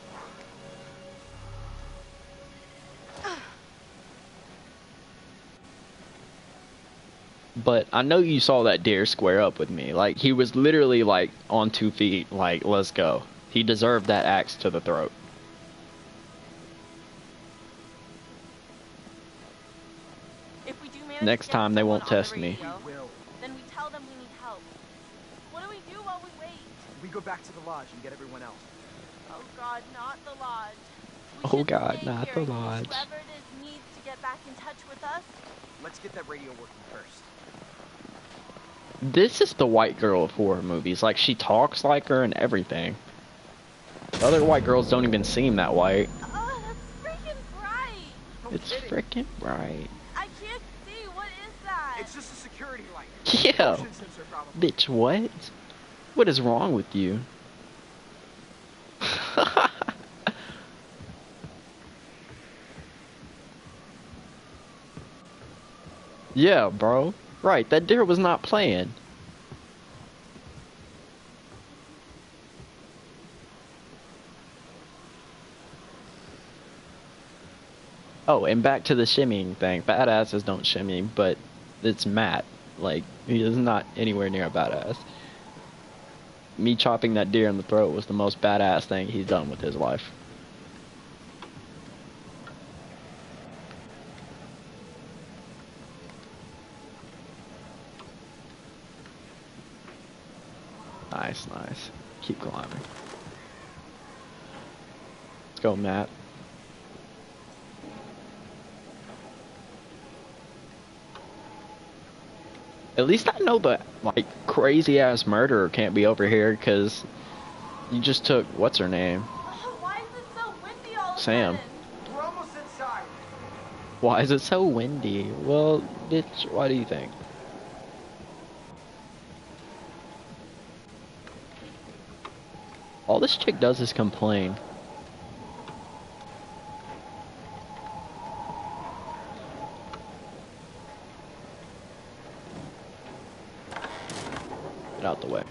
But I know you saw that deer square up with me. Like, he was literally like on 2 feet. Like, let's go. He deserved that axe to the throat. If we do manage Next to get time they someone won't on the test me. radio, Will. then we tell them we need help. What do we do while we wait? We go back to the lodge and get everyone else. Oh god, not the lodge. We Oh shouldn't god, stay not here the in case lodge. Whoever it is needs to get back back in touch with us? Let's get that radio working first. This is the white girl of horror movies. Like, she talks like her and everything. The other white girls don't even seem that white. Oh, that's freaking bright. It's freaking bright. I can't see. What is that? It's just a security light. Yeah. Motion sensor probably. Bitch, what? What is wrong with you? Yeah, bro. Right, that deer was not playing. Oh, and back to the shimmying thing. Badasses don't shimmy, but it's Matt. Like, he is not anywhere near a badass. Me chopping that deer in the throat was the most badass thing he's done with his life. Nice, nice. Keep climbing. Let's go, Matt. At least I know the, like, crazy-ass murderer can't be over here, because you just took, what's her name? Why is it so windy all of a Sam. sudden? We're almost inside. Why is it so windy? Well, bitch, why do you think? All this chick does is complain. Get out the way.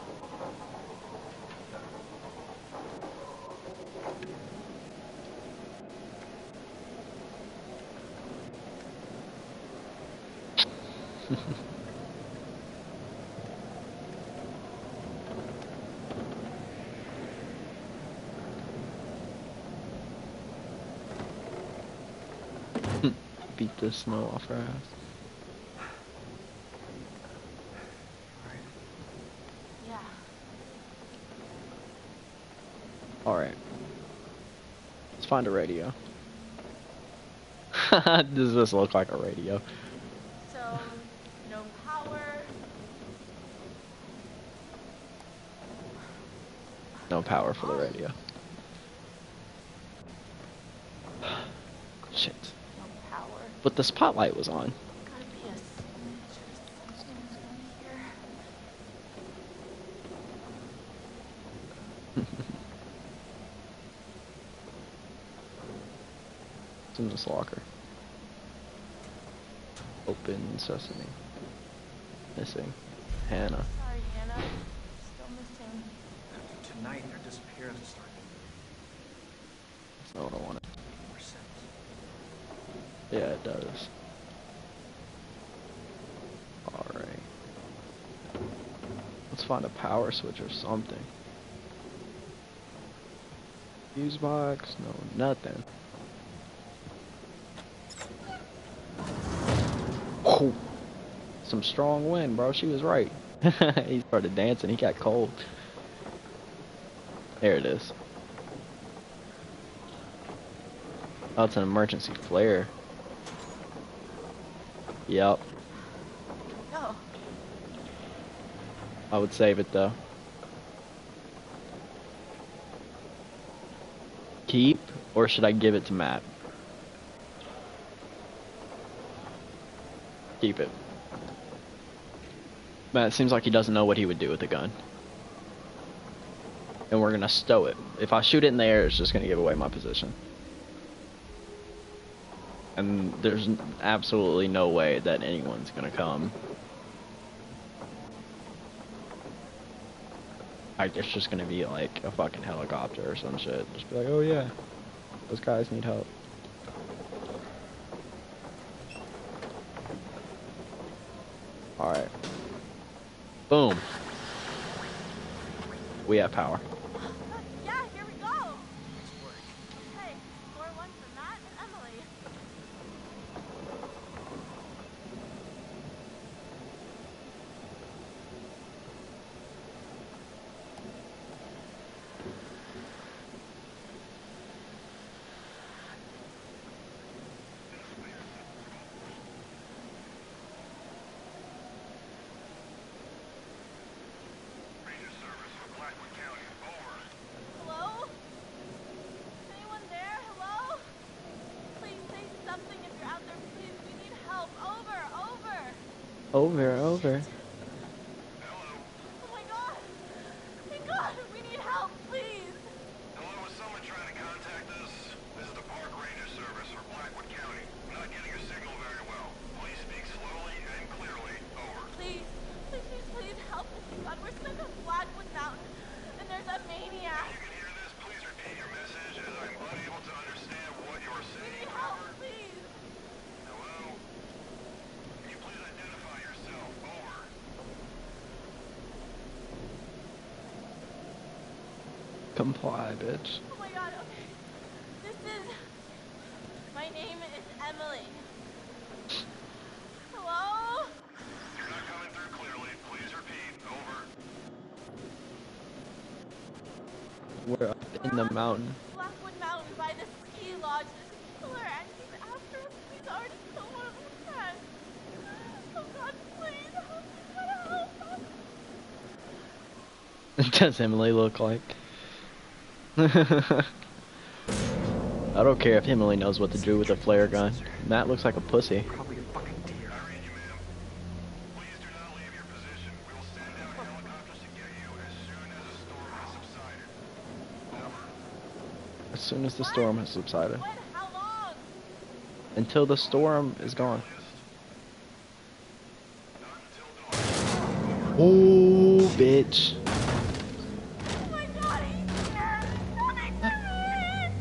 Beat the snow off her ass. Yeah. Alright. Let's find a radio. Does this look like a radio? So, no power. No power for the radio. Shit. No power. But the spotlight was on. Gotta be a switch or something here. It's in this locker. Open sesame. Missing. Hannah. Sorry, Hannah. Still missing. Tonight, their disappearance started. That's not what I wanted. More sense. Yeah, it does. Alright. Let's find a power switch or something. Fuse box? No, nothing. Oh! Some strong wind, bro. She was right. He started dancing. He got cold. There it is. Oh, it's an emergency flare. Yep. No. I would save it though. Keep, or should I give it to Matt? Keep it. Matt seems like he doesn't know what he would do with a gun. And we're gonna stow it. If I shoot it in the air, it's just gonna give away my position. And there's absolutely no way that anyone's gonna come. Like, it's just gonna be like a fucking helicopter or some shit. Just be like, oh yeah, those guys need help. Alright. Boom. We have power. Yeah, here we go. Hey, score one for Matt and Emily. Over, over. Oh my god! Thank God! We need help, please! Hello, is someone trying to contact us? This is the Park Ranger Service for Blackwood County. We're not getting your signal very well. Please speak slowly and clearly. Over. Please, please, please, please help us. God, we're stuck on Blackwood Mountain, and there's a maniac. If you can hear this, please repeat your message as I'm unable to understand what you are We saying. need help, Over. please! Hello? Can you please identify yourself? Over. Comply, bitch. Oh my god, okay. This is... My name is Emily. Hello? You're not coming through clearly. Please repeat. Over. We're up in the mountain. Blackwood Mountain by the ski lodge. Killer and he's after us. He's already killed one of our friends. Oh god, please help us. Gotta help us. Does Emily look like? I don't care if Emily knows what to do with a flare gun. Matt looks like a pussy. Probably a fucking deer. I read you, ma'am. Please do not leave your position. We will send out helicopters to get you as soon as the storm has subsided. Over. As soon as the storm has subsided. When? How long? Until the storm is gone. Oh, bitch. Oh my god, he's here! Coming for me!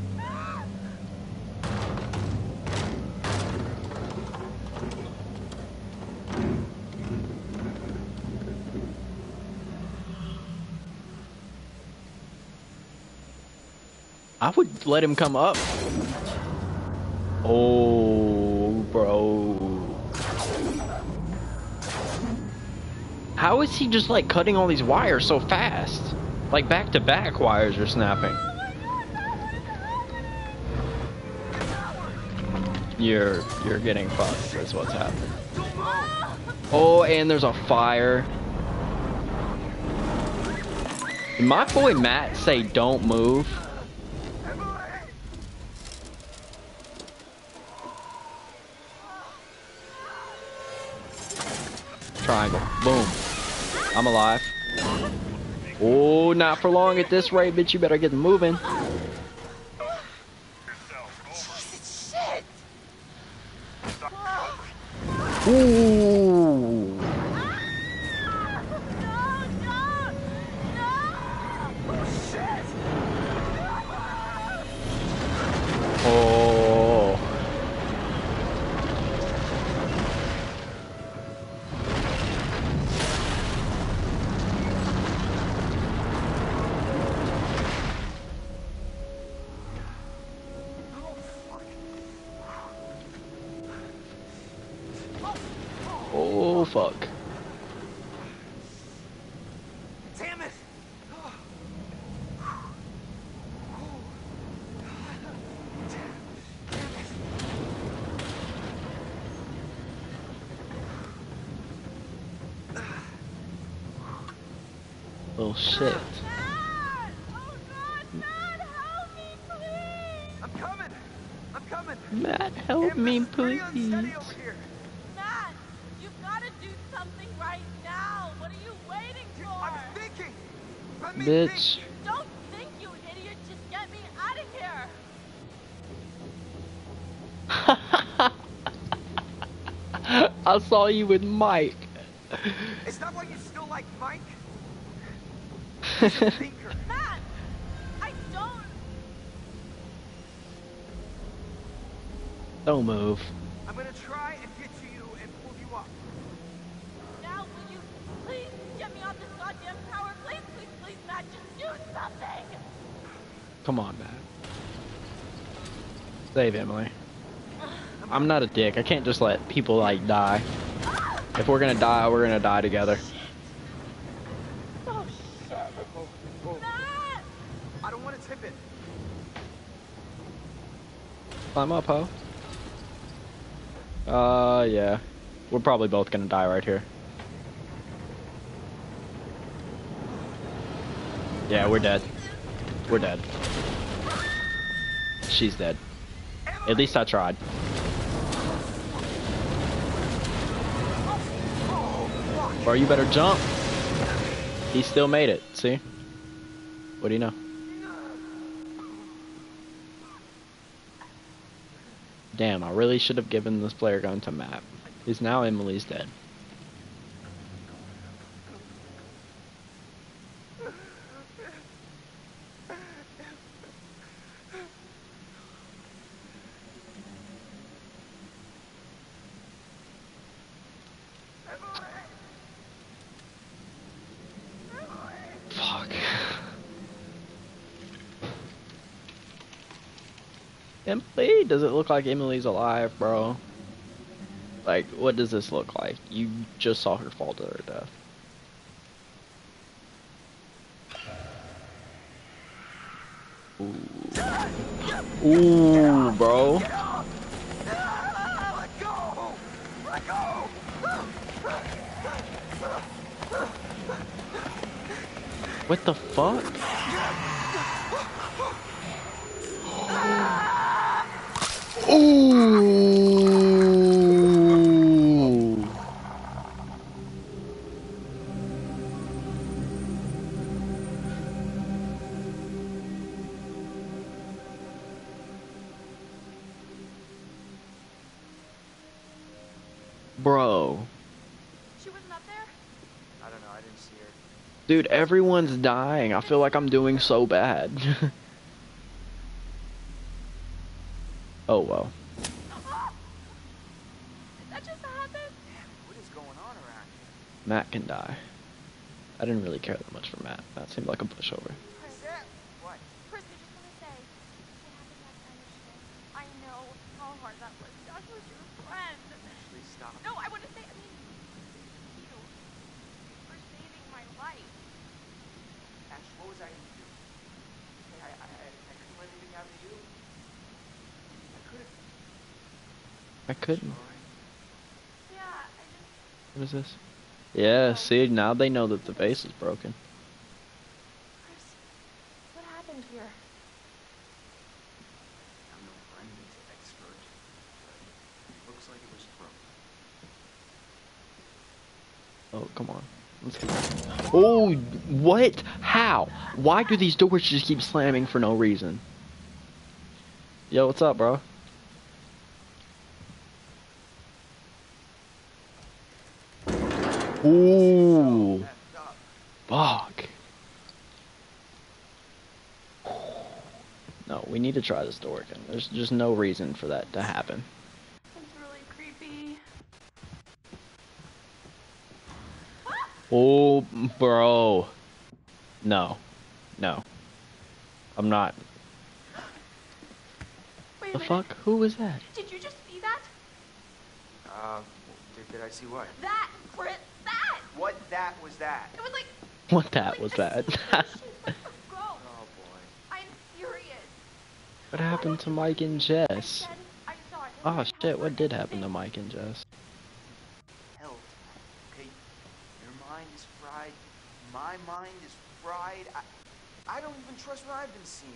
I would let him come up. Oh, bro. How is he just like cutting all these wires so fast? Like back to back wires are snapping. You're getting fucked, is what's happening. Oh, and there's a fire. Did my boy Matt say don't move? Triangle. Boom. I'm alive. Oh, not for long at this rate, bitch. You better get moving. Shit! Ooh. Oh. Oh, fuck. Damn it! Oh, shit. I'm coming! I'm coming! Matt, help me, It's pretty please. unsteady over here. Matt, you've got to do something right now. What are you waiting for? I'm thinking! Let me Bitch. think. Don't think, you idiot. Just get me out of here. I saw you with Mike. Is that why you still like Mike? Thinker. Matt, I don't... Don't move. I'm gonna try and get to you and pull you up. Now, will you please get me off this goddamn tower? Please, please, please, Matt, just do something! Come on, Matt. Save Emily. I'm not a dick. I can't just let people, like, die. If we're gonna die, we're gonna die together. Oh, shit. Matt! I don't want to tip it. Climb up, ho. Yeah. We're probably both gonna die right here. Yeah, we're dead. We're dead. She's dead. At least I tried. Bro, you better jump. He still made it. See? What do you know? Damn, I really should have given this flare gun to Matt. Because now Emily's dead. Fuck. Emily? Does it look like Emily's alive, bro? Like, what does this look like? You just saw her fall to her death. Ooh. Ooh, bro. What the fuck? Ooh. Bro. She wasn't up there? I don't know, I didn't see her. Dude, everyone's dying. I feel like I'm doing so bad. Oh, well. Did that just happen? What is going on around here? Matt can die. I didn't really care that much for Matt. That seemed like a pushover. What? Chris, I just want to say, what happened last time yesterday? I know how hard that was. Josh was your friend. Please stop. No, I want to say, you for saving my life. Ash, what was I going to do? Hey, I couldn't let anything happen to you. I couldn't. Yeah, I just... What is this? Yeah, see, now they know that the vase is broken. Chris, what happened here? I'm no forensics expert, but it looks like it was broken. Oh, come on. Let's get... Oh, what? How? Why do these doors just keep slamming for no reason? Yo, what's up, bro? Ooh. Fuck. No, we need to try this door again. There's just no reason for that to happen. It's really creepy. Oh, bro. No. No. I'm not. Wait The a minute. fuck? Who was that? Did you just see that? Did I see what? That, Chris, that! What that was that? It was like... What that was that? Oh, boy. I'm serious. What happened to Mike and Jess? I saw it. Oh shit, what did happen to Mike and Jess? Hell, okay, your mind is fried. My mind is fried. I don't even trust what I've been seeing.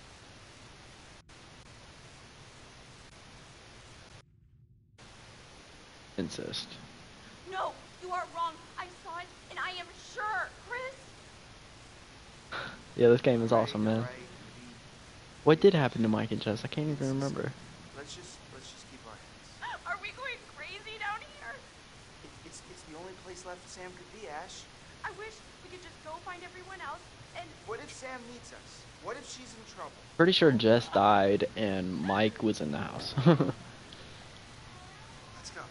Incest. No, you are wrong. I saw it, and I am sure, Chris. Yeah, this game is awesome, man. Right. What did happen to Mike and Jess? I can't even remember. Let's just keep our heads. Are we going crazy down here? It's the only place left Sam could be, Ash. I wish we could just go find everyone else and... What if Sam meets us? What if she's in trouble? Pretty sure Jess died and Mike was in the house. Let's go.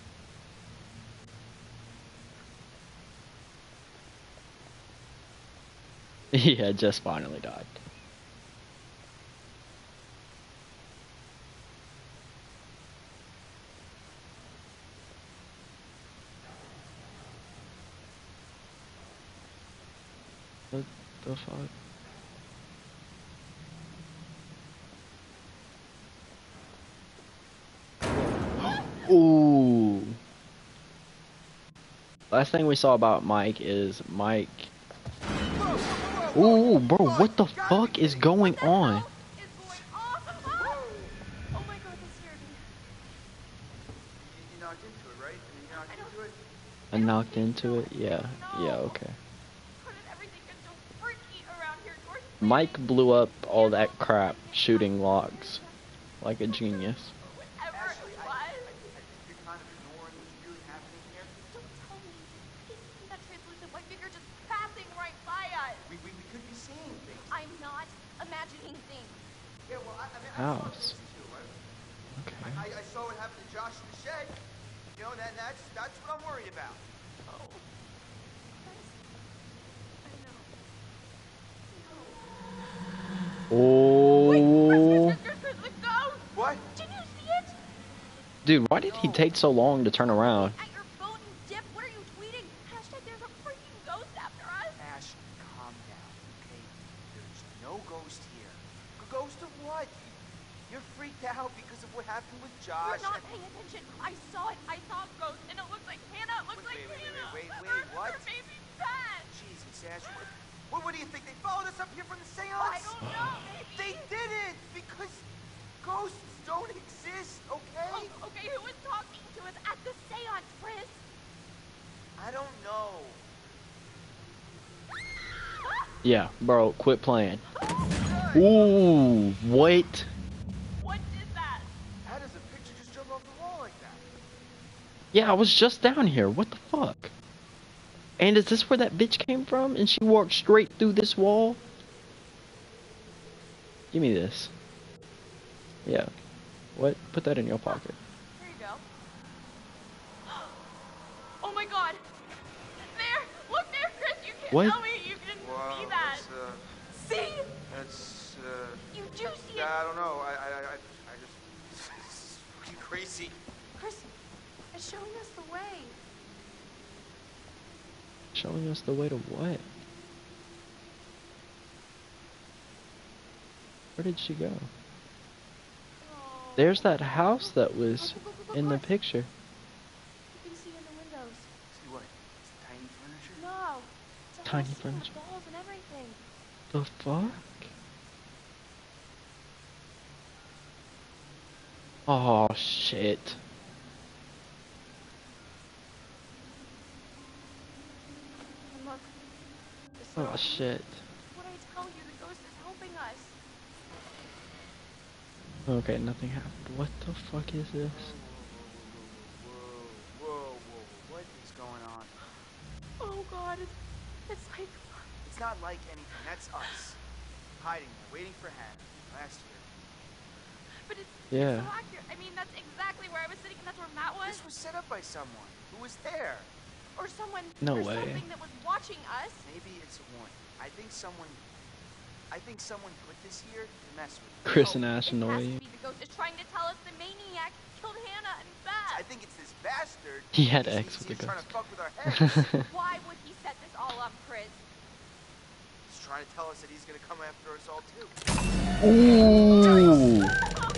Yeah, Jess finally died. What the fuck? Ooh. Last thing we saw about Mike is Mike. Ooh, bro, what the fuck is going on? Oh my god, that scared me. You knocked into it, right? I mean, you knocked into it? I knocked into it? Yeah. Yeah, okay. How did everything get so freaky around here? Doors Mike blew up all that crap shooting logs. Like a genius. whatever it was. I think you're kind of ignoring what's really happening here. Don't tell me. Is that translucent white figure just passing right by us? We could be seeing things. I'm not imagining things. Yeah, well, I mean, I saw House. things too. Okay. I saw what happened to Josh in the shed. You know, that's what I'm worried about. Oh. Oh. What? Did you see it? Dude, why did he take so long to turn around? At your phone, you dip. What are you tweeting? Hashtag there's a freaking ghost after us. Ash, calm down, okay? There's no ghost here. Ghost of what? You're freaked out because of what happened with Josh. You're not paying attention. I saw it. I saw a ghost, and it looked like Hannah. It looked like Hannah. Wait, Her what? baby's bad. Jesus, Ash, what do you think? They followed us up here from the seance? I don't know. Maybe. They didn't, because ghosts don't exist, okay? Oh, okay, who was talking to us at the seance, Chris? I don't know. Yeah, bro, quit playing. Ooh, wait. What did that? How does a picture just jump off the wall like that? Yeah, I was just down here. What the fuck? And is this where that bitch came from? And she walked straight through this wall? Give me this. Yeah. What? Put that in your pocket. Here you go. Oh my god. There! Look there, Chris! You can't What? tell me you can see that. See? That's, You do see it. I don't know. I just, it's fucking crazy. Chris, it's showing us the way. Showing us the way to what? Where did she go? There's that house that was in the picture. You can see in the windows. See what? It's tiny furniture? No. It's a Tiny whole scene with furniture. dolls and everything. The fuck? Oh shit. And look. The Oh circle. shit. What I tell you, the ghost is helping us. Okay, nothing happened. What the fuck is this? Whoa. What is going on? Oh god, it's like... It's not like anything. That's us. Hiding there, waiting for Hannah. Last year. But it's Yeah. so accurate. I mean, that's exactly where I was sitting, and that's where Matt was. This was set up by someone who was there. Or someone... No or way. something that was watching us. Maybe it's a warning. I think someone put this here to mess with you. Chris and Ash It annoy has you. to be the ghost is trying to tell us the maniac killed Hannah and Beth. I think it's this bastard. He had He's- X with he's the trying ghost. to fuck with our heads. Why would he set this all up, Chris? He's trying to tell us that he's gonna come after us all too. Ooh.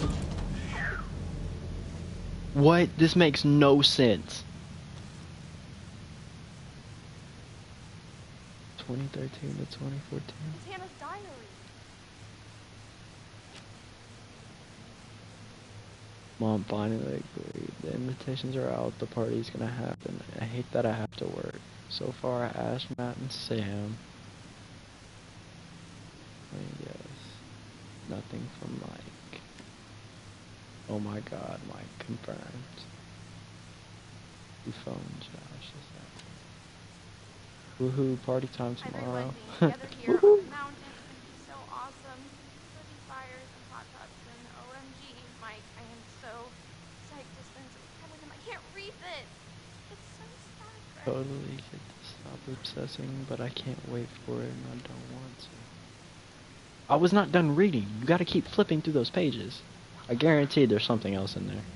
What? This makes no sense. 2013 to 2014. It's Hannah's diary. Mom finally agreed. The invitations are out. The party's gonna happen. I hate that I have to work. So far, I asked Matt and Sam. Yes. Nothing from Mike. Oh my god, Mike confirmed. Who phoned Josh? Is that? Woohoo, party time I tomorrow. realize being together here on the mountain is going to be so awesome. Living fires and hot tubs and OMG, Mike, I am so psyched to spend some time with him. I can't read this. It's so sad, Chris. Totally get to stop obsessing, but I can't wait for it and I don't want to. I was not done reading. You gotta keep flipping through those pages. I guarantee there's something else in there.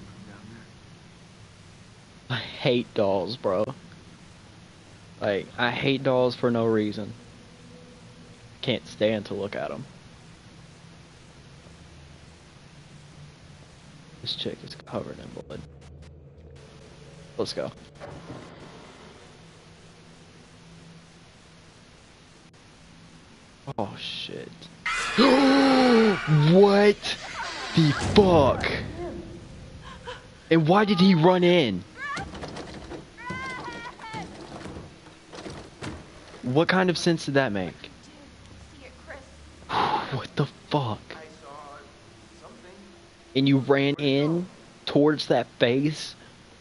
I hate dolls, bro. Like, I hate dolls for no reason. Can't stand to look at them. This chick is covered in blood. Let's go. Oh shit. What the fuck? And why did he run in? What kind of sense did that make? See it, Chris. What the fuck? I saw something. And you ran in towards that face?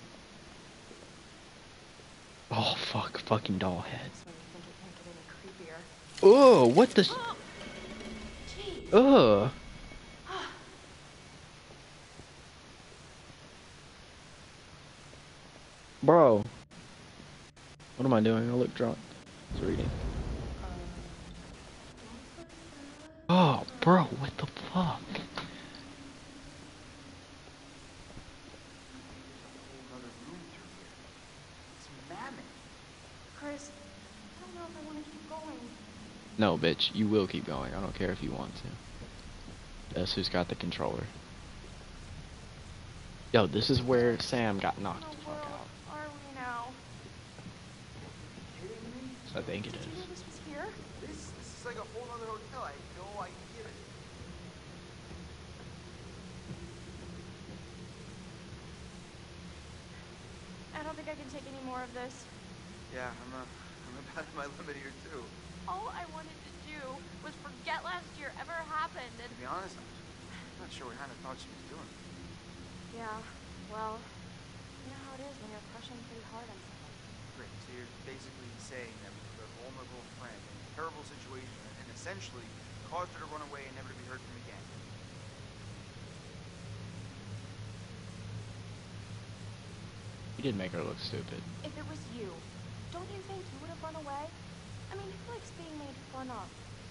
Oh, fuck. Fucking doll head. That's when you think it can't get any creepier. Ugh, what the... Jeez. Ugh. Bro. What am I doing? I look drunk. I was reading. Oh, bro, what the fuck? Chris, I don't know if I want to keep going. No, bitch, you will keep going. I don't care if you want to. That's who's got the controller. Yo, this is where Sam got knocked the fuck out. Are we now? I think it Did you know is. this was here? This is like a whole other hotel. I had no idea. I don't think I can take any more of this. Yeah, I'm about at my limit here too. All I wanted to do was forget last year ever happened and... To be honest, I'm not sure what Hannah thought she was doing. Yeah, well, you know how it is when you're crushing pretty hard on someone. Great, so you're basically saying that we put a vulnerable friend in a terrible situation and essentially caused her to run away and never to be heard from again. You did make her look stupid. If it was you, don't you think you would have run away? I mean, who likes being made fun of?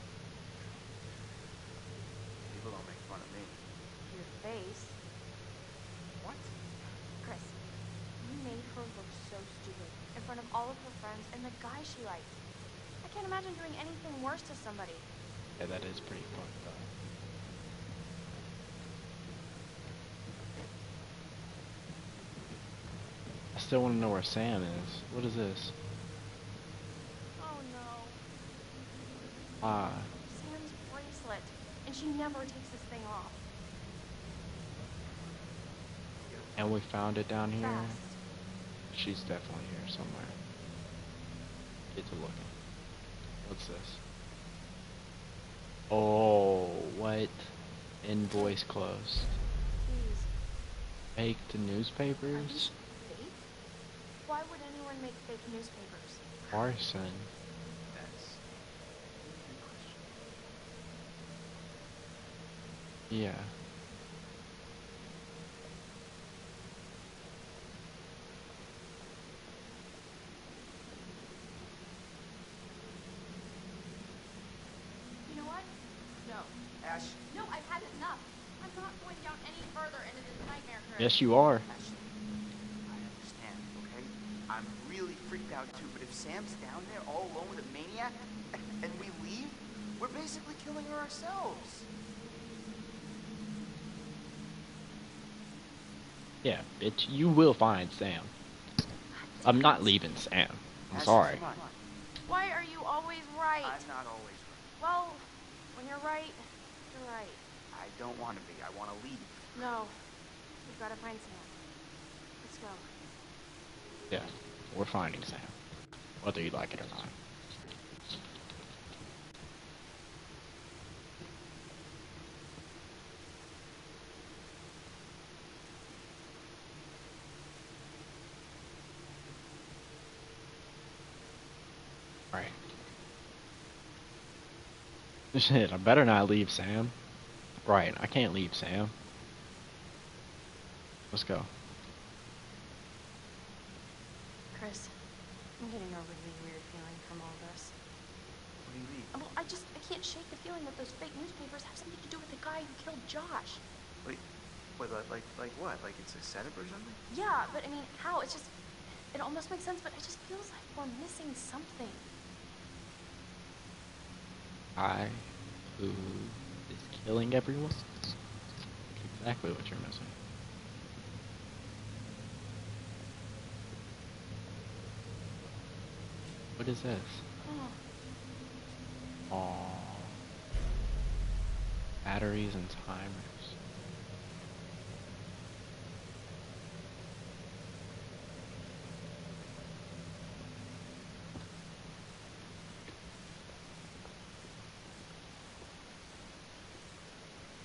People don't make fun of me. Your face. What? Chris, you made her look so stupid in front of all of her friends and the guy she liked. I can't imagine doing anything worse to somebody. Yeah, that is pretty fucked up. I still want to know where Sam is. What is this? Oh no. Ah, Sam's bracelet. And she never takes this thing off. and we found it down here. Fast. She's definitely here somewhere. Get to looking. What's this? Oh, what? Invoice closed. Please. Faked newspapers? Fake? Why would anyone make fake newspapers? Arson. That's Yeah. You know what? No. Ash. No, I've had enough. I'm not going down any further into this nightmare, Chris. Yes, you are. Ashley, I understand, okay? I'm really freaked out too, but if Sam's down there all alone with a maniac, and we leave, we're basically killing her ourselves. Yeah, bitch, you will find Sam. I'm not leaving Sam. I'm Ashley, sorry. come on. Why are you always right? I'm not always right. Well, when you're right, you're right. I don't want to be. I want to leave. No. We've got to find Sam. Let's go. Yeah, we're finding Sam. Whether you like it or not. Right. Shit, I better not leave Sam. Right, I can't leave Sam. Let's go. Chris, I'm getting a really weird feeling from all this. What do you mean? Well, I can't shake the feeling that those fake newspapers have something to do with the guy who killed Josh. Wait, like what? Like it's a setup or something? Yeah, but I mean, how? It's just, it almost makes sense, but it just feels like we're missing something. I, who is killing everyone? That's exactly what you're missing. What is this? Oh. Aww. Batteries and timers.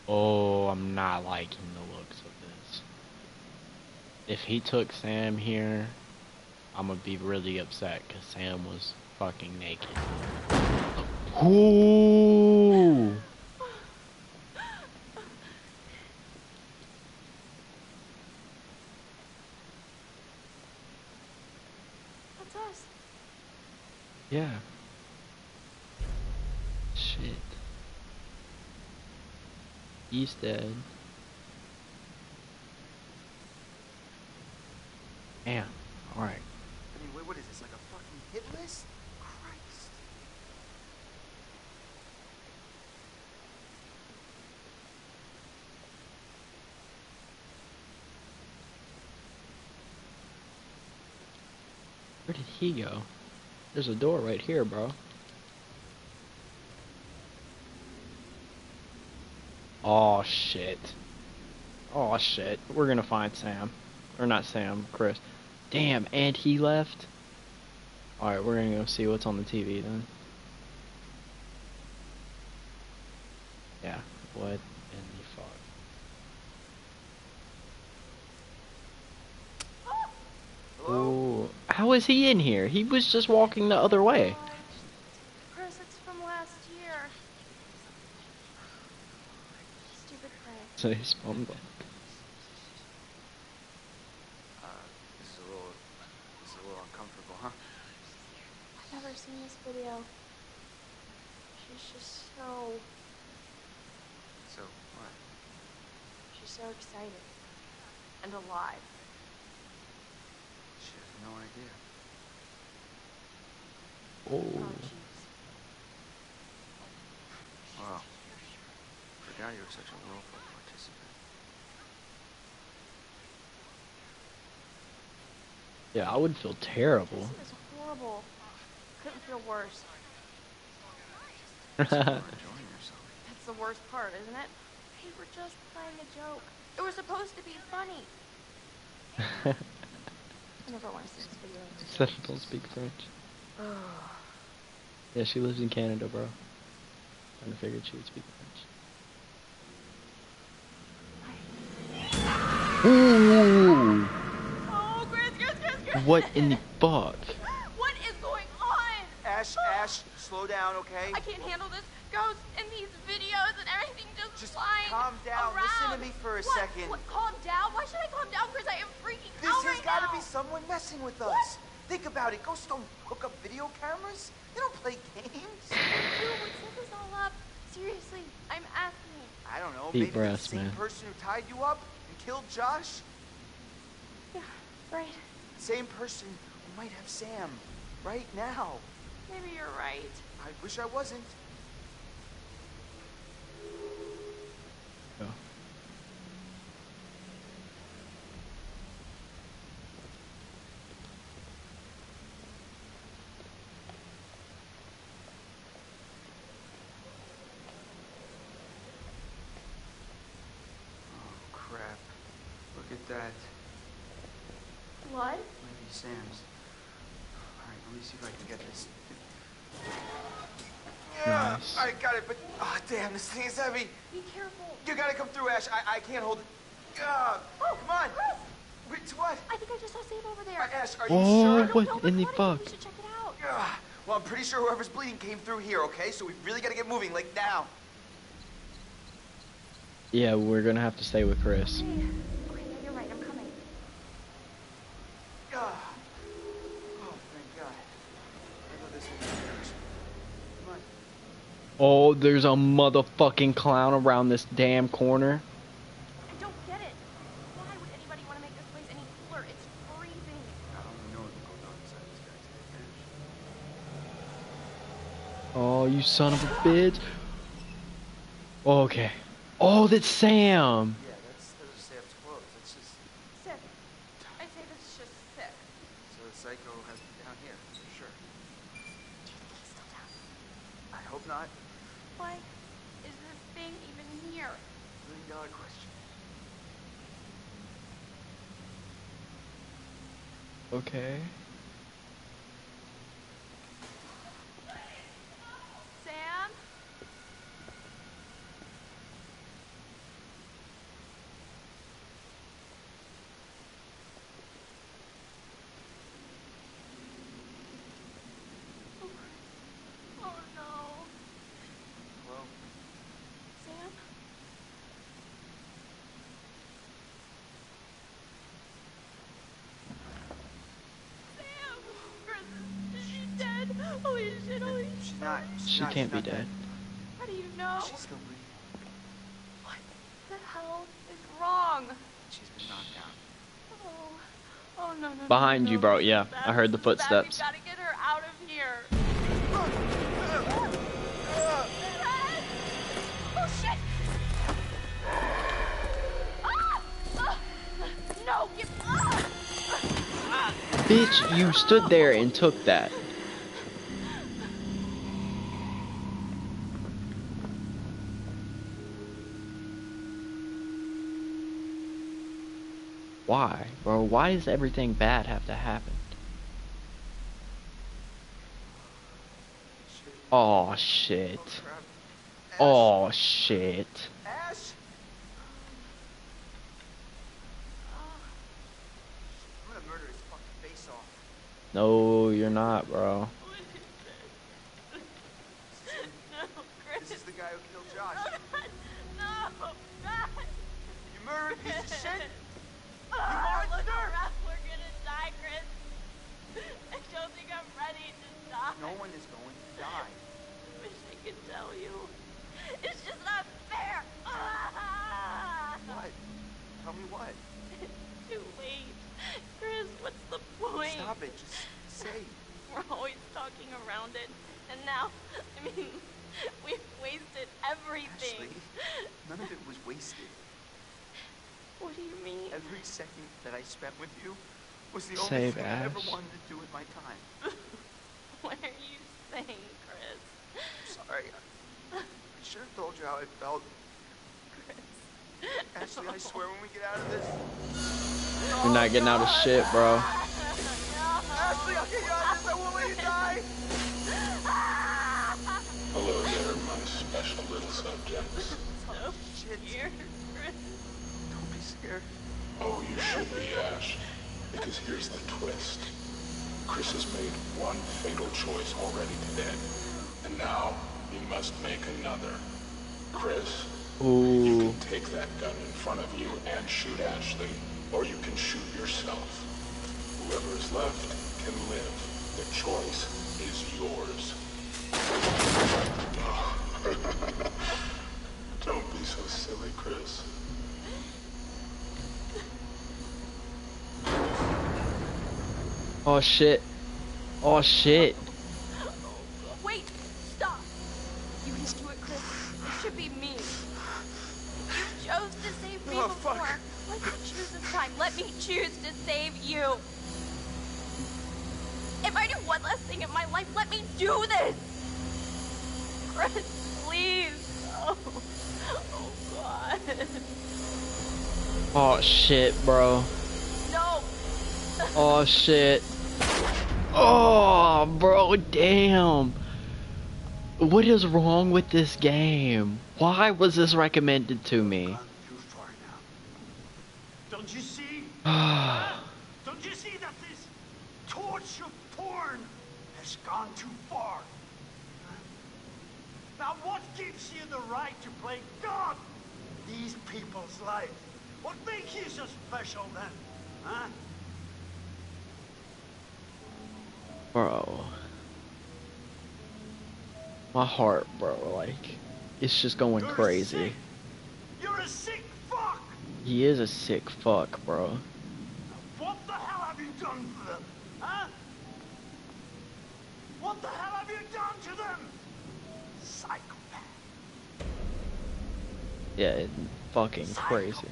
Oh, I'm not liking the looks of this. If he took Sam here, I'm gonna be really upset because Sam was fucking naked. Ooh! That's us. Yeah. Shit. He's dead. Damn. Alright. I mean, wait, what is this, like a fucking hit list? Christ. Where did he go? There's a door right here, bro. Oh shit. Oh shit. We're gonna find Sam. Or not Sam, Chris. Damn, and he left? Alright, we're gonna go see what's on the TV then. Yeah, what in the fuck? Ooh, how is he in here? He was just walking the other way. Chris, it's from last year. Stupid prank. So he spawned back. This is a little uncomfortable, huh? I've never seen this video. She's just so... So, what? She's so excited. And alive. She has no idea. Oh, jeez. Wow. Forgot you were such a willful participant. Yeah, I would feel terrible. This is horrible. Couldn't feel worse. Enjoying yourself. That's the worst part, isn't it? Hey, we're just playing a joke. It was supposed to be funny. I never want to see this video. Said I don't speak French. Yeah, she lives in Canada, bro. I figured she would speak French. Ooh! Oh, Chris. What in the fuck? What is going on? Ash, slow down, okay? I can't handle this. Ghosts and these videos and everything just flying calm down. around. Listen to me for a second. What? Calm down? Why should I calm down, Chris? I am freaking This out has right got now. to be someone messing with us. Think about it. Ghosts don't hook up video cameras. They don't play games. Dude, what set this all up? Seriously, I'm asking. I don't know. Deep Maybe breaths, the same man. person who tied you up and killed Josh. Yeah, right. Same person who might have Sam right now. Maybe you're right. I wish I wasn't. Go. Oh, crap. Look at that. Blood? Maybe Sam's. Alright, let me see if I can get this. Yeah, Nice. I got it, but oh damn, this thing is heavy. Be careful. You gotta come through, Ash. I can't hold it. Oh, come on. Chris! Wait, what? I think I just saw Sam over there. Ash, are you Oh, sure? I don't know, what but in the come on, fuck? We should check it out. Well, I'm pretty sure whoever's bleeding came through here, okay? So we really gotta get moving, like now. Yeah, we're gonna have to stay with Chris. Okay, yeah, you're right. I'm coming. Oh, thank God. I thought this was yours. Come on. Oh, there's a motherfucking clown around this damn corner. I don't get it. Why would anybody want to make this place any cooler? It's freezing. I don't know what's going on inside this guy's head. Oh, you son of a bitch. Okay. Oh, that's Sam. Yeah, those are Sam's clothes. That's just... Sick. I'd say this is just sick. So the psycho has me down here, for sure. Do you think he's still down? I hope not. Why is this thing even here? $1 million question. Okay. Sam? She can't be dead. How do you know? She's still breathing. What the hell is wrong? She's been knocked down. Oh no, no. Behind no, you, no, bro. this is Yeah, bad, I heard the this is bad. footsteps. We gotta get her out of here. Oh shit! No, get Bitch, you stood there and took that. Why, bro? Why does everything bad have to happen? Oh shit. Oh shit. Ash? I'm gonna murder his fucking face off. No, you're not, bro. This is the guy who killed Josh. No, God. You murdered piece of shit. Look around, we're gonna die, Chris. I don't think I'm ready to die. No one is going to die. I wish I could tell you. It's just not fair. What? Tell me what? It's too late. Chris, what's the point? Stop it. Just say. We're always talking around it. And now, I mean, we've wasted everything. Ashley, none of it was wasted. What do you mean? Every second that I spent with you was the only Save thing I ever Ash. wanted to do with my time. What are you saying, Chris? I'm sorry. I should have told you how I felt. Ashley, I swear when we get out of this... You're not getting out of shit, bro. Ashley, I'll get you out of this. I won't let you die. Hello there, my special little subjects. So scared, Chris. Don't be scared. Oh, you should be, Ash. Because here's the twist. Chris has made one fatal choice already today. And now, he must make another. Chris, you can take that gun in front of you and shoot Ashley, or you can shoot yourself. Whoever is left can live. The choice is yours. Don't be so silly, Chris. Oh shit. Oh shit. Wait, stop. You can do it, Chris. It should be me. You chose to save me before. Fuck. Let me choose this time. Let me choose to save you. If I do one last thing in my life, let me do this. Chris, please. Oh God. Oh shit, bro. No. Oh shit. Oh, bro, damn. What is wrong with this game? Why was this recommended to me? Don't you see? Don't you see that this torch of porn has gone too far? Now what gives you the right to play God in these people's lives? What makes you so special then? Huh? Bro. My heart, bro, like, it's just going crazy. You're a sick fuck! He is a sick fuck, bro. What the hell have you done to them? Huh? What the hell have you done to them? Psychopath. Yeah, it's fucking crazy.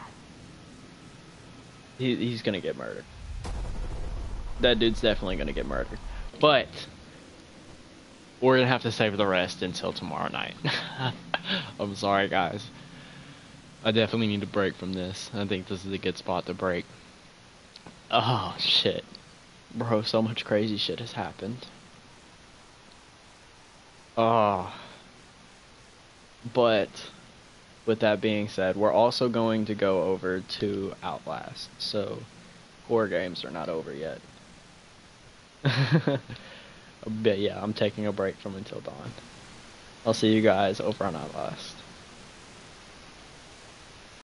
He's gonna get murdered. That dude's definitely gonna get murdered. But we're gonna have to save the rest until tomorrow night. I'm sorry, guys. I definitely need a break from this. I think this is a good spot to break. Oh, shit. Bro, so much crazy shit has happened. Oh. But with that being said, we're also going to go over to Outlast. So, horror games are not over yet. But yeah, I'm taking a break from Until Dawn. I'll see you guys over on Outlast.